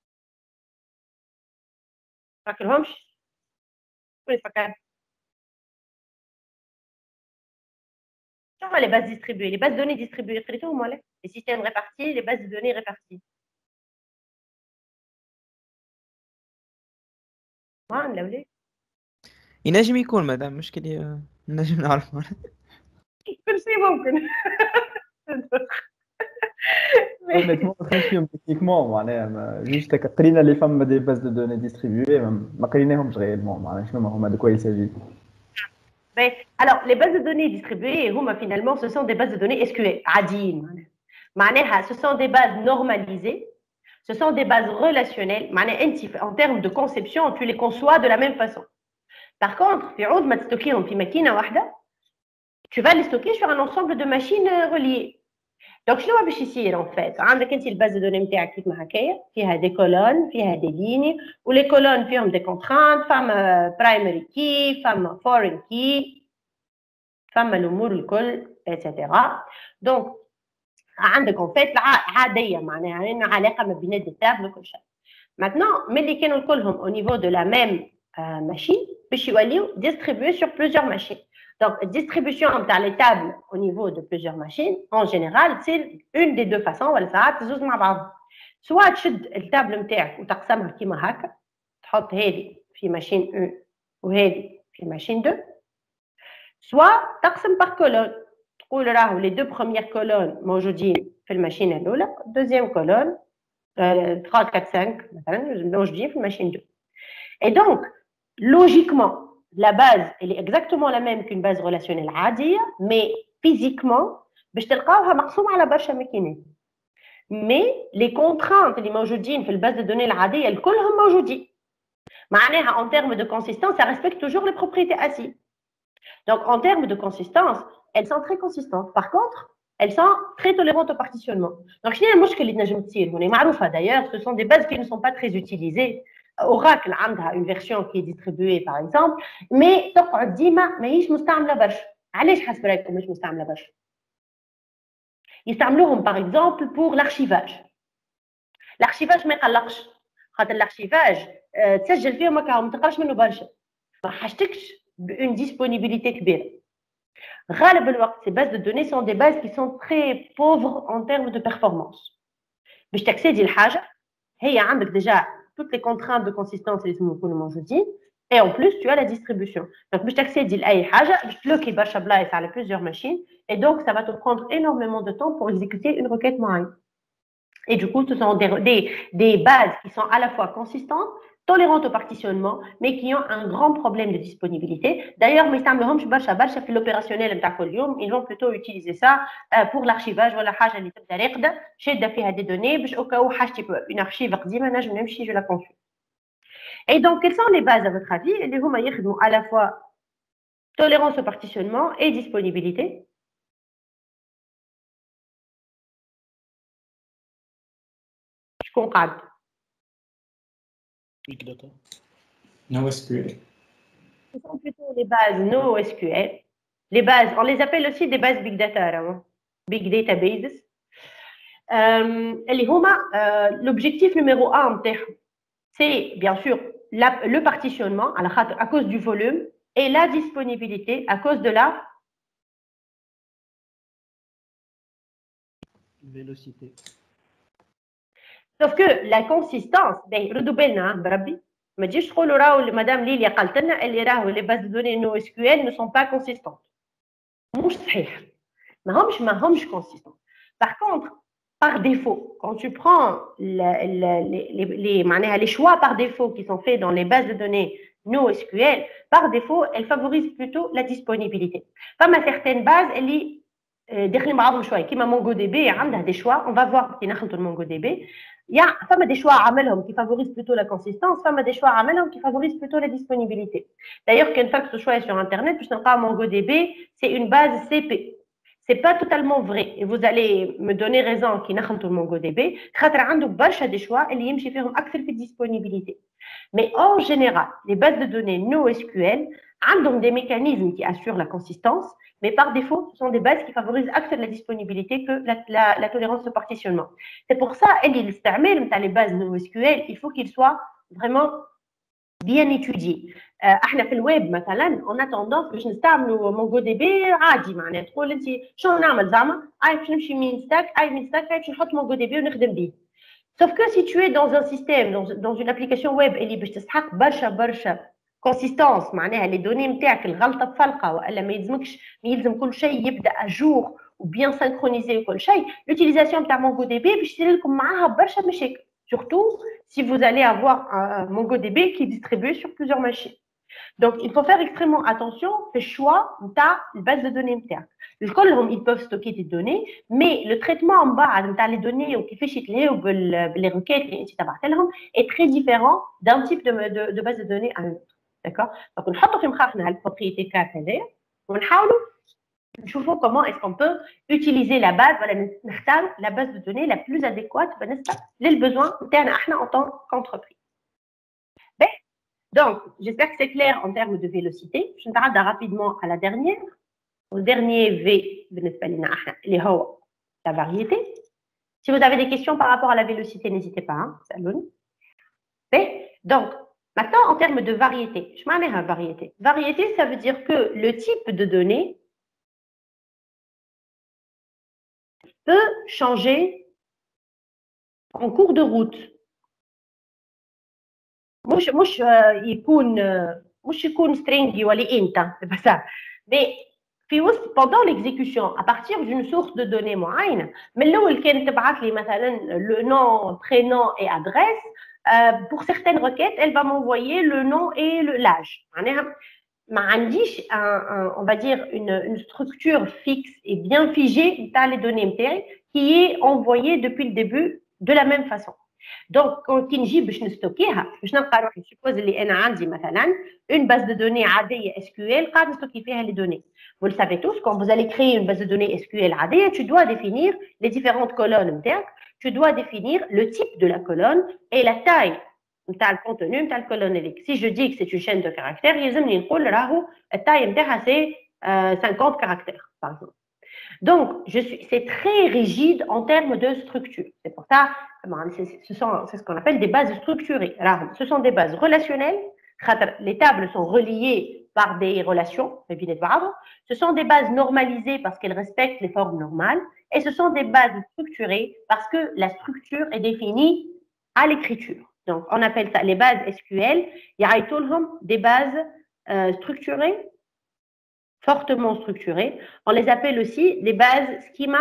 فاكرهمش؟ شكون فاكر؟ شنو هما les bases distribuées? Les bases de données distribuées قريتوهم ولا؟ Les systèmes répartis, les bases de données réparties. ما ولا ينجم يكون مادام مشكل نجم نعرف كل شيء ممكن. Honnêtement, techniquement, معناها juste قرينا les femmes des bases de données distribuées ما قريناهمش réellement معناها شنو هما de quoi il s'agit. Alors, les bases de données distribuées, finalement, ce sont des bases de données SQL, عاديين. معناها, ce sont des bases normalisées, ce sont des bases relationnelles. En termes de conception, tu les conçois de la même façon. Par contre, في عود ما تستوكيهم في ماكينة واحدة, tu vas les stocker sur un ensemble de machines reliées. Donc, شنو باش يصير en fait? عندك انت الباز de données نتاعك كيف ما هكايا, فيها des colonnes, فيها des lignes, و les colonnes فيهم des contraintes, فما primary key, فما foreign key, فما الامور الكل, etc. Donc, عندك en fait عادية معناها علاقة ما بين des tables وكل شيء. Maintenant, ملي كانوا كلهم au niveau de la même machine, باش يوليو distribués sur plusieurs machines. Donc, distribution dans les tables au niveau de plusieurs machines, en général, c'est une des deux façons. Soit tu as la table نتاعك وتقسمها كيما هكا, تحط هذه في machine 1 وهذه في machine 2. Soit تقسم par colonne. تقول راهو les deux premières colonnes موجودين في الماشين الأولى, deuxième colonne 3, 4, 5 مثلا موجودين في الماشين 2. Et donc, logiquement, la base, elle est exactement la même qu'une base relationnelle عادية, mais physiquement, باش تلقاوها مقسومة على برشا ماكينات. Mais les contraintes اللي موجودين في الباز de données العادية الكلهم موجودين. معناها en termes de consistance, ça respecte toujours les propriétés acides. Donc en termes de consistance, elles sont très consistantes. Par contre, elles sont très tolérantes au partitionnement. Donc شنو هي المشكل اللي تنجم تصير هنا؟ معروفة d'ailleurs, ce sont des bases qui ne sont pas très utilisées. Oracle a une version qui est distribuée par exemple, mais تقعد ديما ماهيش مستعملة برشا. علاش حسب رايكم مش مستعملة برشا؟ يستعملوهم par exemple pour l'archivage. L'archivage ما يقلقش، خاطر l'archivage تسجل فيهم هكا وما تقراش منه برشا. ما حاجتكش بune disponibilité كبيرة. غالب الوقت ces bases de données sont des bases qui sont très pauvres en termes de performance. باش تاكسيدي الحاجة هي عندك déjà toutes les contraintes de consistance اللي يكونوا موجودين, et en plus tu as la distribution. Donc باش تاكسيدي لاي حاجه باش تلوكي برشا بلايص على plusieurs machines, et donc ça va te prendre énormément de temps pour exécuter une requête moyenne. Et du coup, ce sont des bases qui sont à la fois consistantes, tolérantes au partitionnement, mais qui ont un grand problème de disponibilité. D'ailleurs, ما يستعملوهمش برشا في l'opérationnel نتاع كل يوم. Ils vont plutôt utiliser ça pour l'archivage ولا حاجه اللي تبدا راقده شاده فيها des données باش au cas où حاجتي une archive قديمه نجم نمشي je la consulte. Et donc, quelles sont les bases à votre avis? اللي هما يخدموا à la fois tolérance au partitionnement et disponibilité. شكون قاعد؟ Big data. NoSQL. Ce sont plutôt les bases NoSQL. Les bases, on les appelle aussi des bases Big Data, Big Databases. L'objectif numéro 1, c'est bien sûr le partitionnement à cause du volume et la disponibilité à cause de la vélocité. Sauf que la consistance, ردوا بالنا بربي ما تجيش تقولوا راهو مدام ليليا قالت لنا اللي راهو les bases de données NoSQL ne sont pas consistantes. مش صحيح. ما همش consistants. Par contre, par défaut, quand tu prends les choix par défaut qui sont faits dans les bases de données NoSQL, par défaut, elles favorisent plutôt la disponibilité. Comme à certaines bases, elles داخلين بعضهم شويه كيما MongoDB عندها des choix. On va voir كي نخلطوا MongoDB. Il y a des choix عاملهم qui favorisent plutôt la consistance, des choix عاملهم qui favorisent plutôt la disponibilité. D'ailleurs, quand on fait ce choix sur internet, باش نلقاو MongoDB, c'est une base CP. C'est pas totalement vrai. Et vous allez me donner raison كي نخلطوا MongoDB, خاطر عندك برشا des choix اللي يمشي فيهم اكثر في disponibilité. Mais en général, les bases de données NoSQL ont des mécanismes qui assurent la consistance, mais par défaut, ce sont des bases qui favorisent accès de la disponibilité que la tolérance de partitionnement. C'est pour ça que les bases NoSQL, il faut qu'ils soient vraiment bien étudiés. احنا في الويب مثلا on a tendance باش نستعملوا MongoDB عادي معناها تقول انت شنو نعمل زعما باش نمشي من ستاك من ستاك باش نحط MongoDB ونخدم به. Sauf que si tu es dans un système, dans une application web اللي باش تسحق برشا consistance معناها les données نتاعك الغلطه بفلقه والا ما يلزم كل شيء يبدا اجور وبيان سينكرونيزي وكل شيء, l'utilisation نتاع MongoDB باش يصير لكم معاها برشا مشاكل, surtout si vous allez avoir un MongoDB qui est distribué sur plusieurs machines. Donc, il faut faire extrêmement attention au choix de la base de données. Ils peuvent stocker des données, mais le traitement en bas de les données ou les requêtes est très différent d'un type de base de données à un autre. D'accord? Donc, on a la propriété K. On va comment est-ce qu'on peut utiliser la base, la base de données la plus adéquate les besoins en tant qu'entreprise. Donc, j'espère que c'est clair en termes de vélocité. Je me parle rapidement à la dernière. Au dernier V, la variété. Si vous avez des questions par rapport à la vélocité, n'hésitez pas. Donc, maintenant, en termes de variété, je m'en ai à variété. Variété, ça veut dire que le type de données peut changer en cours de route. مش يكون stringy ولا انت c'est pas ça mais pendant l'exécution à partir d'une source de données معينه من الاول كانت تبعث لي مثلا le nom prénom et adresse pour certaines requêtes elle va m'envoyer le nom et l'âge معناها ما عنديش on va dire une structure fixe et bien figée dans les données نتاعي qui est envoyée depuis le début de la même façon. Donc, quand on dit باش نستوكيها باش نلقى روحي suppose اللي انا عندي مثلا une base de données عاديه SQL قاعد نستوكي فيها les données. Vous le savez tous, quand vous allez créer une base de données SQL عاديه, tu dois définir les différentes colonnes نتاعك, tu dois définir le type de la colonne et la taille نتاع le contenu نتاع الكولون هذيك. Si je dis que c'est une chaîne de caractères, يلزمني نقول راهو التاille نتاعها c'est 50 caractères par exemple. Donc, c'est très rigide en termes de structure. C'est pour ça, c'est ce qu'on appelle des bases structurées. Alors, ce sont des bases relationnelles. Les tables sont reliées par des relations. Ce sont des bases normalisées parce qu'elles respectent les formes normales. Et ce sont des bases structurées parce que la structure est définie à l'écriture. Donc, on appelle ça les bases SQL. Il y a des bases structurées, fortement structurées. On les appelle aussi les bases schema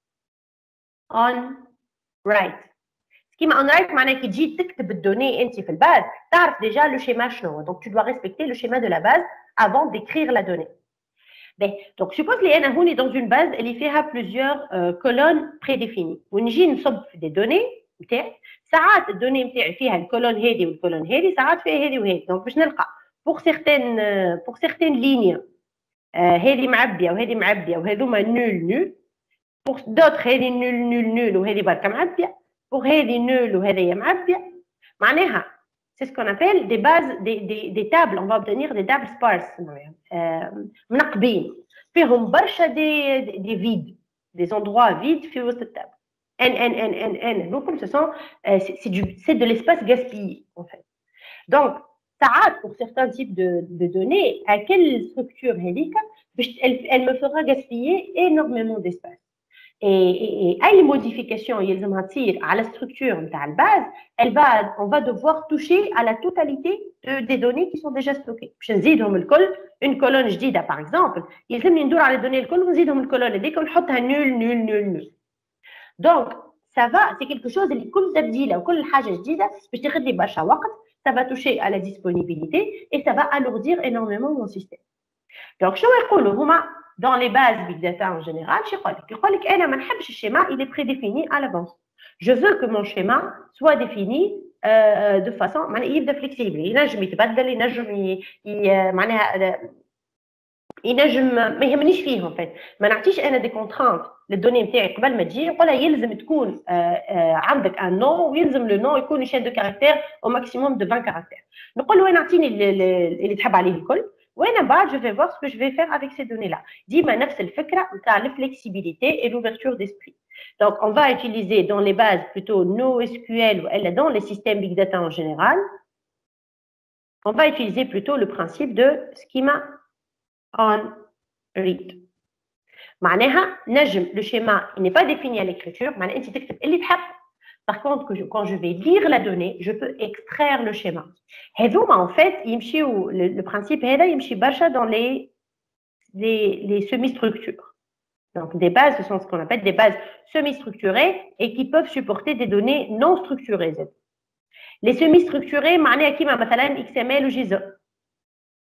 on write. Schema on write, معناه كي تجي تكتب الدوني انت في الباز تعرف déjà le schéma شنو. Donc tu dois respecter le schéma de la base avant d'écrire la donnée. Donc suppose لي انا هوني dans une base اللي فيها plusieurs colonnes prédéfinies. ونجي نصب في des données نتاعي ساعات الدوني نتاعي فيها الكولون هذه والكولون هذه ساعات فيها هذه وهذه. Donc باش نلقى pour certaines lignes هذه معبيه وهذه معبيه وهذوما نول pour d'autres هذه نول وهذه بركه معبيه pour هذه نول وهذه معبيه معناها c'est ce qu'on appelle des bases des tables. On va obtenir des tables sparses منقبين فيهم برشا des vides, des endroits vides في وسط التابل n. Donc ce sont c'est de l'espace gaspillé en fait. Donc pour certains types de données, à quelle structure elle me fera gaspiller énormément d'espace. Et à une modification à la structure de la base, on va devoir toucher à la totalité des données qui sont déjà stockées. Une colonne جديدة par exemple, يلزمني ندور على الدوني الكل ونزيدهم الكولون هذيك ونحطها نول. Donc ça va, c'est quelque chose اللي كل تبديله وكل حاجة جديدة باش تاخذ لي برشا وقت. Ça va toucher à la disponibilité et ça va alourdir énormément mon système. Donc, je vais dans les bases Big Data en général, je le schéma il est prédéfini à l'avance. Je veux que mon schéma soit défini de façon flexible. ما يهمنيش فيه en fait. ما نعطيش انا دي كونترانت للدوني نتاعي قبل ما تجي نقولها يلزم تكون عندك ان نو ويلزم لو نو يكون شين دو كاركتير او ماكسيموم دو 20 كاركتير. نقول له انا اعطيني اللي تحب عليه الكل وانا بعد جو في فوار سكو جو في فير افيك سي دوني لا. ديما نفس الفكره نتاع الفلكسيبيليتي et l'ouverture d'esprit. Donc on va utiliser dans les bases plutôt NoSQL ou dans les systèmes Big Data en général, on va utiliser plutôt le principe de schema on read. معناها نجم le schéma il n'est pas défini à l'écriture. معناها انت تكتب اللي تحب. Par contre quand je vais lire la donnée je peux extraire le schéma. هذوما en fait يمشيو le principe هذا يمشي برشا dans les semi-structures. Donc des bases ce sont ce qu'on appelle des bases semi-structurées et qui peuvent supporter des données non structurées. Les semi-structurées معناها كيما مثلا XML ou JSON.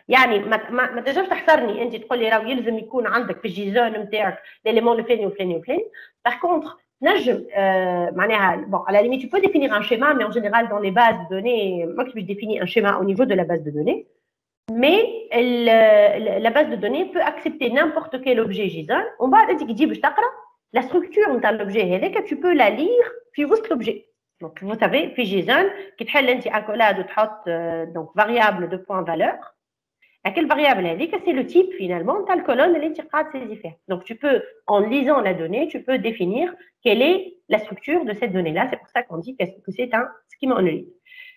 يعني ما تنجمش تحصرني انت تقول لي راه يلزم يكون عندك في الجيزون نتاعك ليليمون الفلاني والفلاني والفلاني. باغ كونتر نجم معناها بون على ليميت tu peux définir un schéma, mais en général dans les bases de données moi je définis un schéma au niveau de la base de données, mais la base de données peut accepter n'importe quel objet JSON. ومن بعد انت كي تجي باش تقرا la structure نتاع l'objet هذاك tu peux la lire في وسط l'objet. Donc vous savez في JSON كي تحل انت accolade وتحط donc variable de point valeur. Quelle variable est c'est le type finalement de la colonne et l'interface. Donc tu peux, en lisant la donnée, tu peux définir quelle est la structure de cette donnée-là. C'est pour ça qu'on dit que c'est un schema only.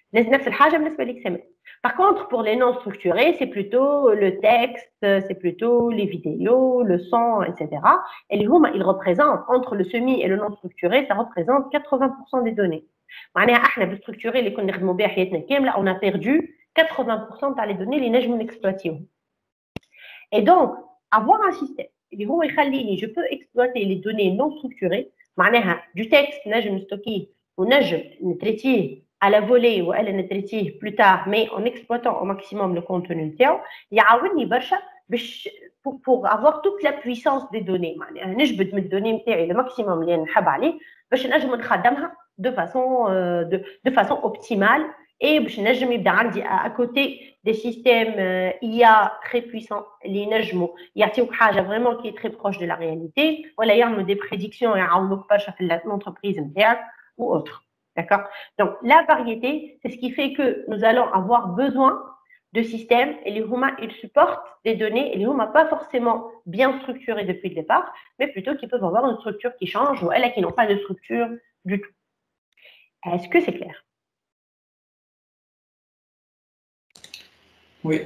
Par contre, pour les non structurés, c'est plutôt le texte, c'est plutôt les vidéos, le son, etc. Et les hum, ils représentent, entre le semi et le non structuré, ça représente 80% des données. On a perdu 80% dans les données les نجموا نexploiter. Et donc avoir un système اللي هو يخليني je peux exploiter les données non structurées معناها du texte نجم نستوكيه ونجم نتريتيه à la volée ou elle نتريتيه plus tard mais en exploitant au maximum le contenu نتاعو يعاونني برشا باش pour avoir toute la puissance des données معناها نجبد من الدوني نتاعي le maximum اللي نحب عليه باش نجم نخدمها de façon optimale. Et باش نجم يبدا عندي à côté des systèmes IA très puissants اللي ينجموا يعطيوك حاجه vraiment qui est très proche de la réalité ولا يعملوا des prédictions يعاونوك برشا في l'entreprise نتاعك ou autre. D'accord? Donc la variété, c'est ce qui fait que nous allons avoir besoin de systèmes et les humains ils supportent des données et les humains pas forcément bien structurés depuis le départ, mais plutôt qui peuvent avoir une structure qui change ou elles qui n'ont pas de structure du tout. Est-ce que c'est clair? Oui.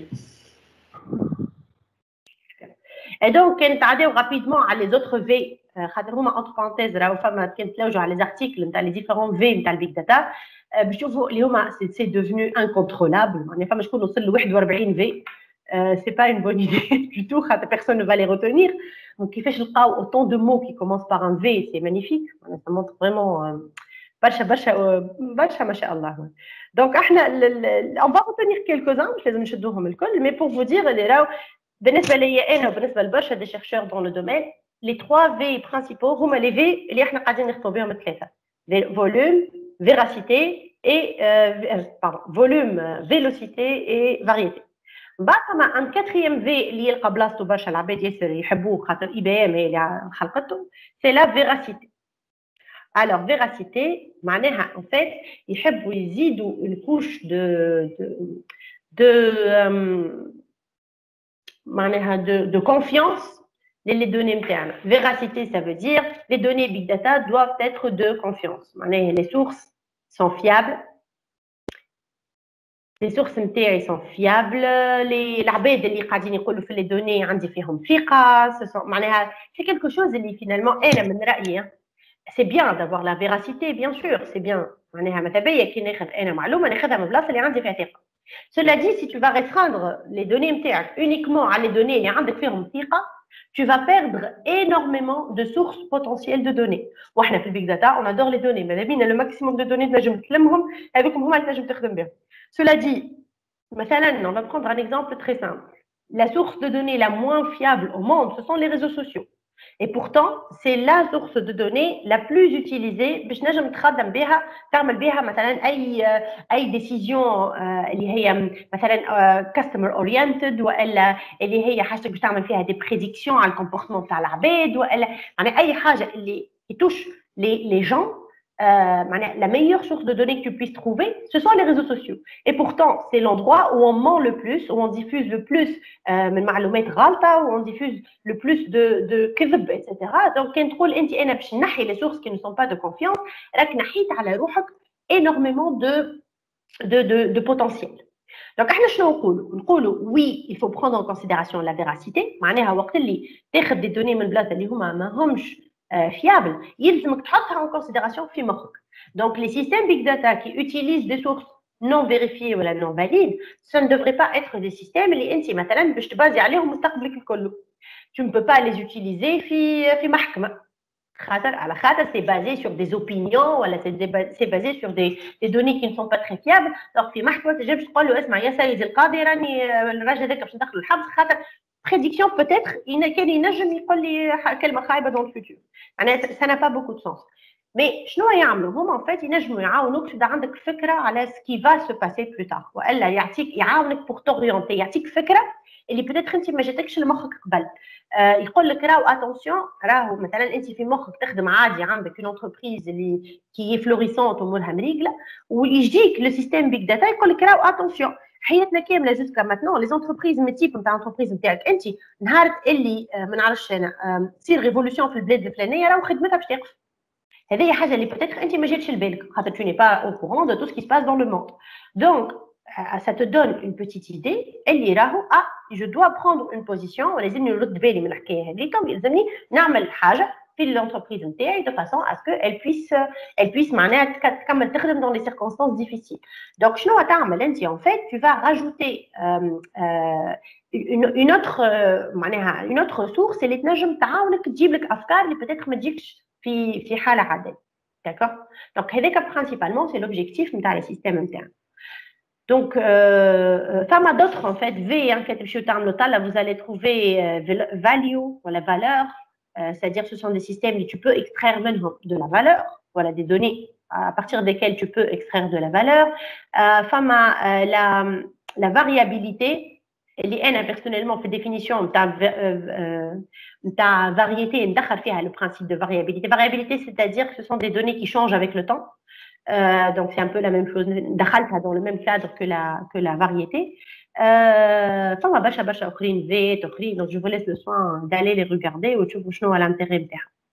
Et donc, on va rapidement à les autres V. Entre parenthèses, les articles, les différents V de Big Data. C'est devenu incontrôlable. V. C'est pas une bonne idée du tout. Personne ne va les retenir. Donc, il fait autant de mots qui commencent par un V. C'est magnifique. Ça montre vraiment. برشا ما شاء الله. Donc on va retenir quelques-uns, je les نشدوهم الكل, mais pour vous dire اللي راهو بالنسبه ليا انا وبالنسبه لبرشا des chercheurs dans le domaine, les 3 V principaux هما les V اللي احنا قاعدين نخطبوا بهم الثلاثه. Volume, véracité et volume, vélocité et variété. بعد ما un quatrième V اللي يلقى بلاصتو برشا العباد ياسر يحبوه خاطر IBM هي اللي خلقته, c'est la véracité. Alors, véracité, en fait, ils aiment une couche de confiance dans les données internes. Véracité, ça veut dire les données Big Data doivent être de confiance. Les sources sont fiables. Les sources internes sont fiables. Les données c'est quelque chose qui finalement est c'est bien d'avoir la véracité, bien sûr, c'est bien. Cela dit, si tu vas restreindre les données uniquement à les données, tu vas perdre énormément de sources potentielles de données. Dans le Big Data, on adore les données, mais le maximum de données, cela dit, on va prendre un exemple très simple. La source de données la moins fiable au monde, ce sont les réseaux sociaux. Et pourtant, c'est la source de données la plus utilisée باش نجم تخدم بها تعمل بها مثلا اي ديسيجن اللي هي مثلا customer oriented ولا اللي هي حاجتك باش تعمل فيها دي بريديكسيون على الكومبورتمون تاع العباد ولا يعني اي حاجه اللي touche les gens. La meilleure source de données que tu puisses trouver, ce sont les réseaux sociaux. Et pourtant, c'est l'endroit où on ment le plus, où on diffuse le plus où on diffuse le plus de كذب, etc. Donc, quand tu dis les sources qui ne sont pas de confiance, tu as énormément de potentiel. Donc, oui, il faut prendre en considération la véracité. معناها وقت اللي تاخذ des données من بلاصه اللي هما ما همش fiable, يلزمك تحطها en considération في مخك. Donc les systèmes big data qui utilisent des sources non vérifiées ou non valides, ça ne devrait pas être des systèmes اللي انت مثلا باش تبازي عليهم مستقبلك الكل. Tu ne peux pas les utiliser في محكمة. C'est basé sur des opinions, c'est basé sur des données qui ne sont pas très fiables. Donc, في محكمة تجي تقول له اسمع يا سيدي القاضي راني الراجل هذاك باش ندخل الحبس خاطر prédiction peut-être كان ينجم يقول لي كلمة خايبة dans le futur. معناها ça n'a pas beaucoup de sens. Mais شنو يعملوا هما en fait ينجموا يعاونوك تبدا عندك فكرة على ce qui va se passer plus tard. والا يعاونك pour t'orienter يعطيك فكرة اللي peut-être انت ما جاتكش لمخك قبل. يقول لك راهو اتونسيون راهو مثلا انت في مخك تخدم عادي عندك اون انتربريز اللي كي فلوريسونت امورها مريقله ويجيك لو سيستيم بيج داتا يقول لك راهو اتونسيون حياتنا كامله جوسكا ماتنون لي زونتربريز من تيب نتاع انتربريز نتاعك انت نهار اللي ما نعرفش انا تصير ريفولوسيون في البلاد الفلانيه راهو خدمتها باش تقف. هذه حاجه اللي peut-être انت ما جاتش لبالك خاطر tu n'es pas au courant de tout ce qui se passe dans le monde. Donc ça te donne une petite idée اللي راهو je dois prendre une position ولازمني نرد بالي من الحكايه هذيك ولازمني نعمل حاجه في الانتربريز نتاعي de façon à ce que elle puisse معناها تكمل تخدم dans les circonstances difficiles. Donc شنو تعمل انت en fait tu vas rajouter une autre معناها une autre source اللي تنجم تعاونك تجيب لك افكار اللي peut-être ما تجيكش في حاله عاديه. D'accord. Donc هذاك principalement c'est l'objectif نتاع les systèmes internes. Donc, فما d'autres en fait, V, vous allez trouver value, voilà, valeur, c'est-à-dire ce sont des systèmes où tu peux extraire de la valeur, voilà, des données à partir desquelles tu peux extraire de la valeur. فما la variabilité, اللي أنا personnellement في définition نتاع variété ندخل فيها le principe de variabilité. Variabilité, c'est-à-dire que ce sont des données qui changent avec le temps. Donc c'est un peu la même chose dans le même cadre que la variété. فما برشا اخرين فيت اخرين donc je vous laisse le soin d'aller les regarder وتشوفوا شنو هو l'intérêt نتاعها.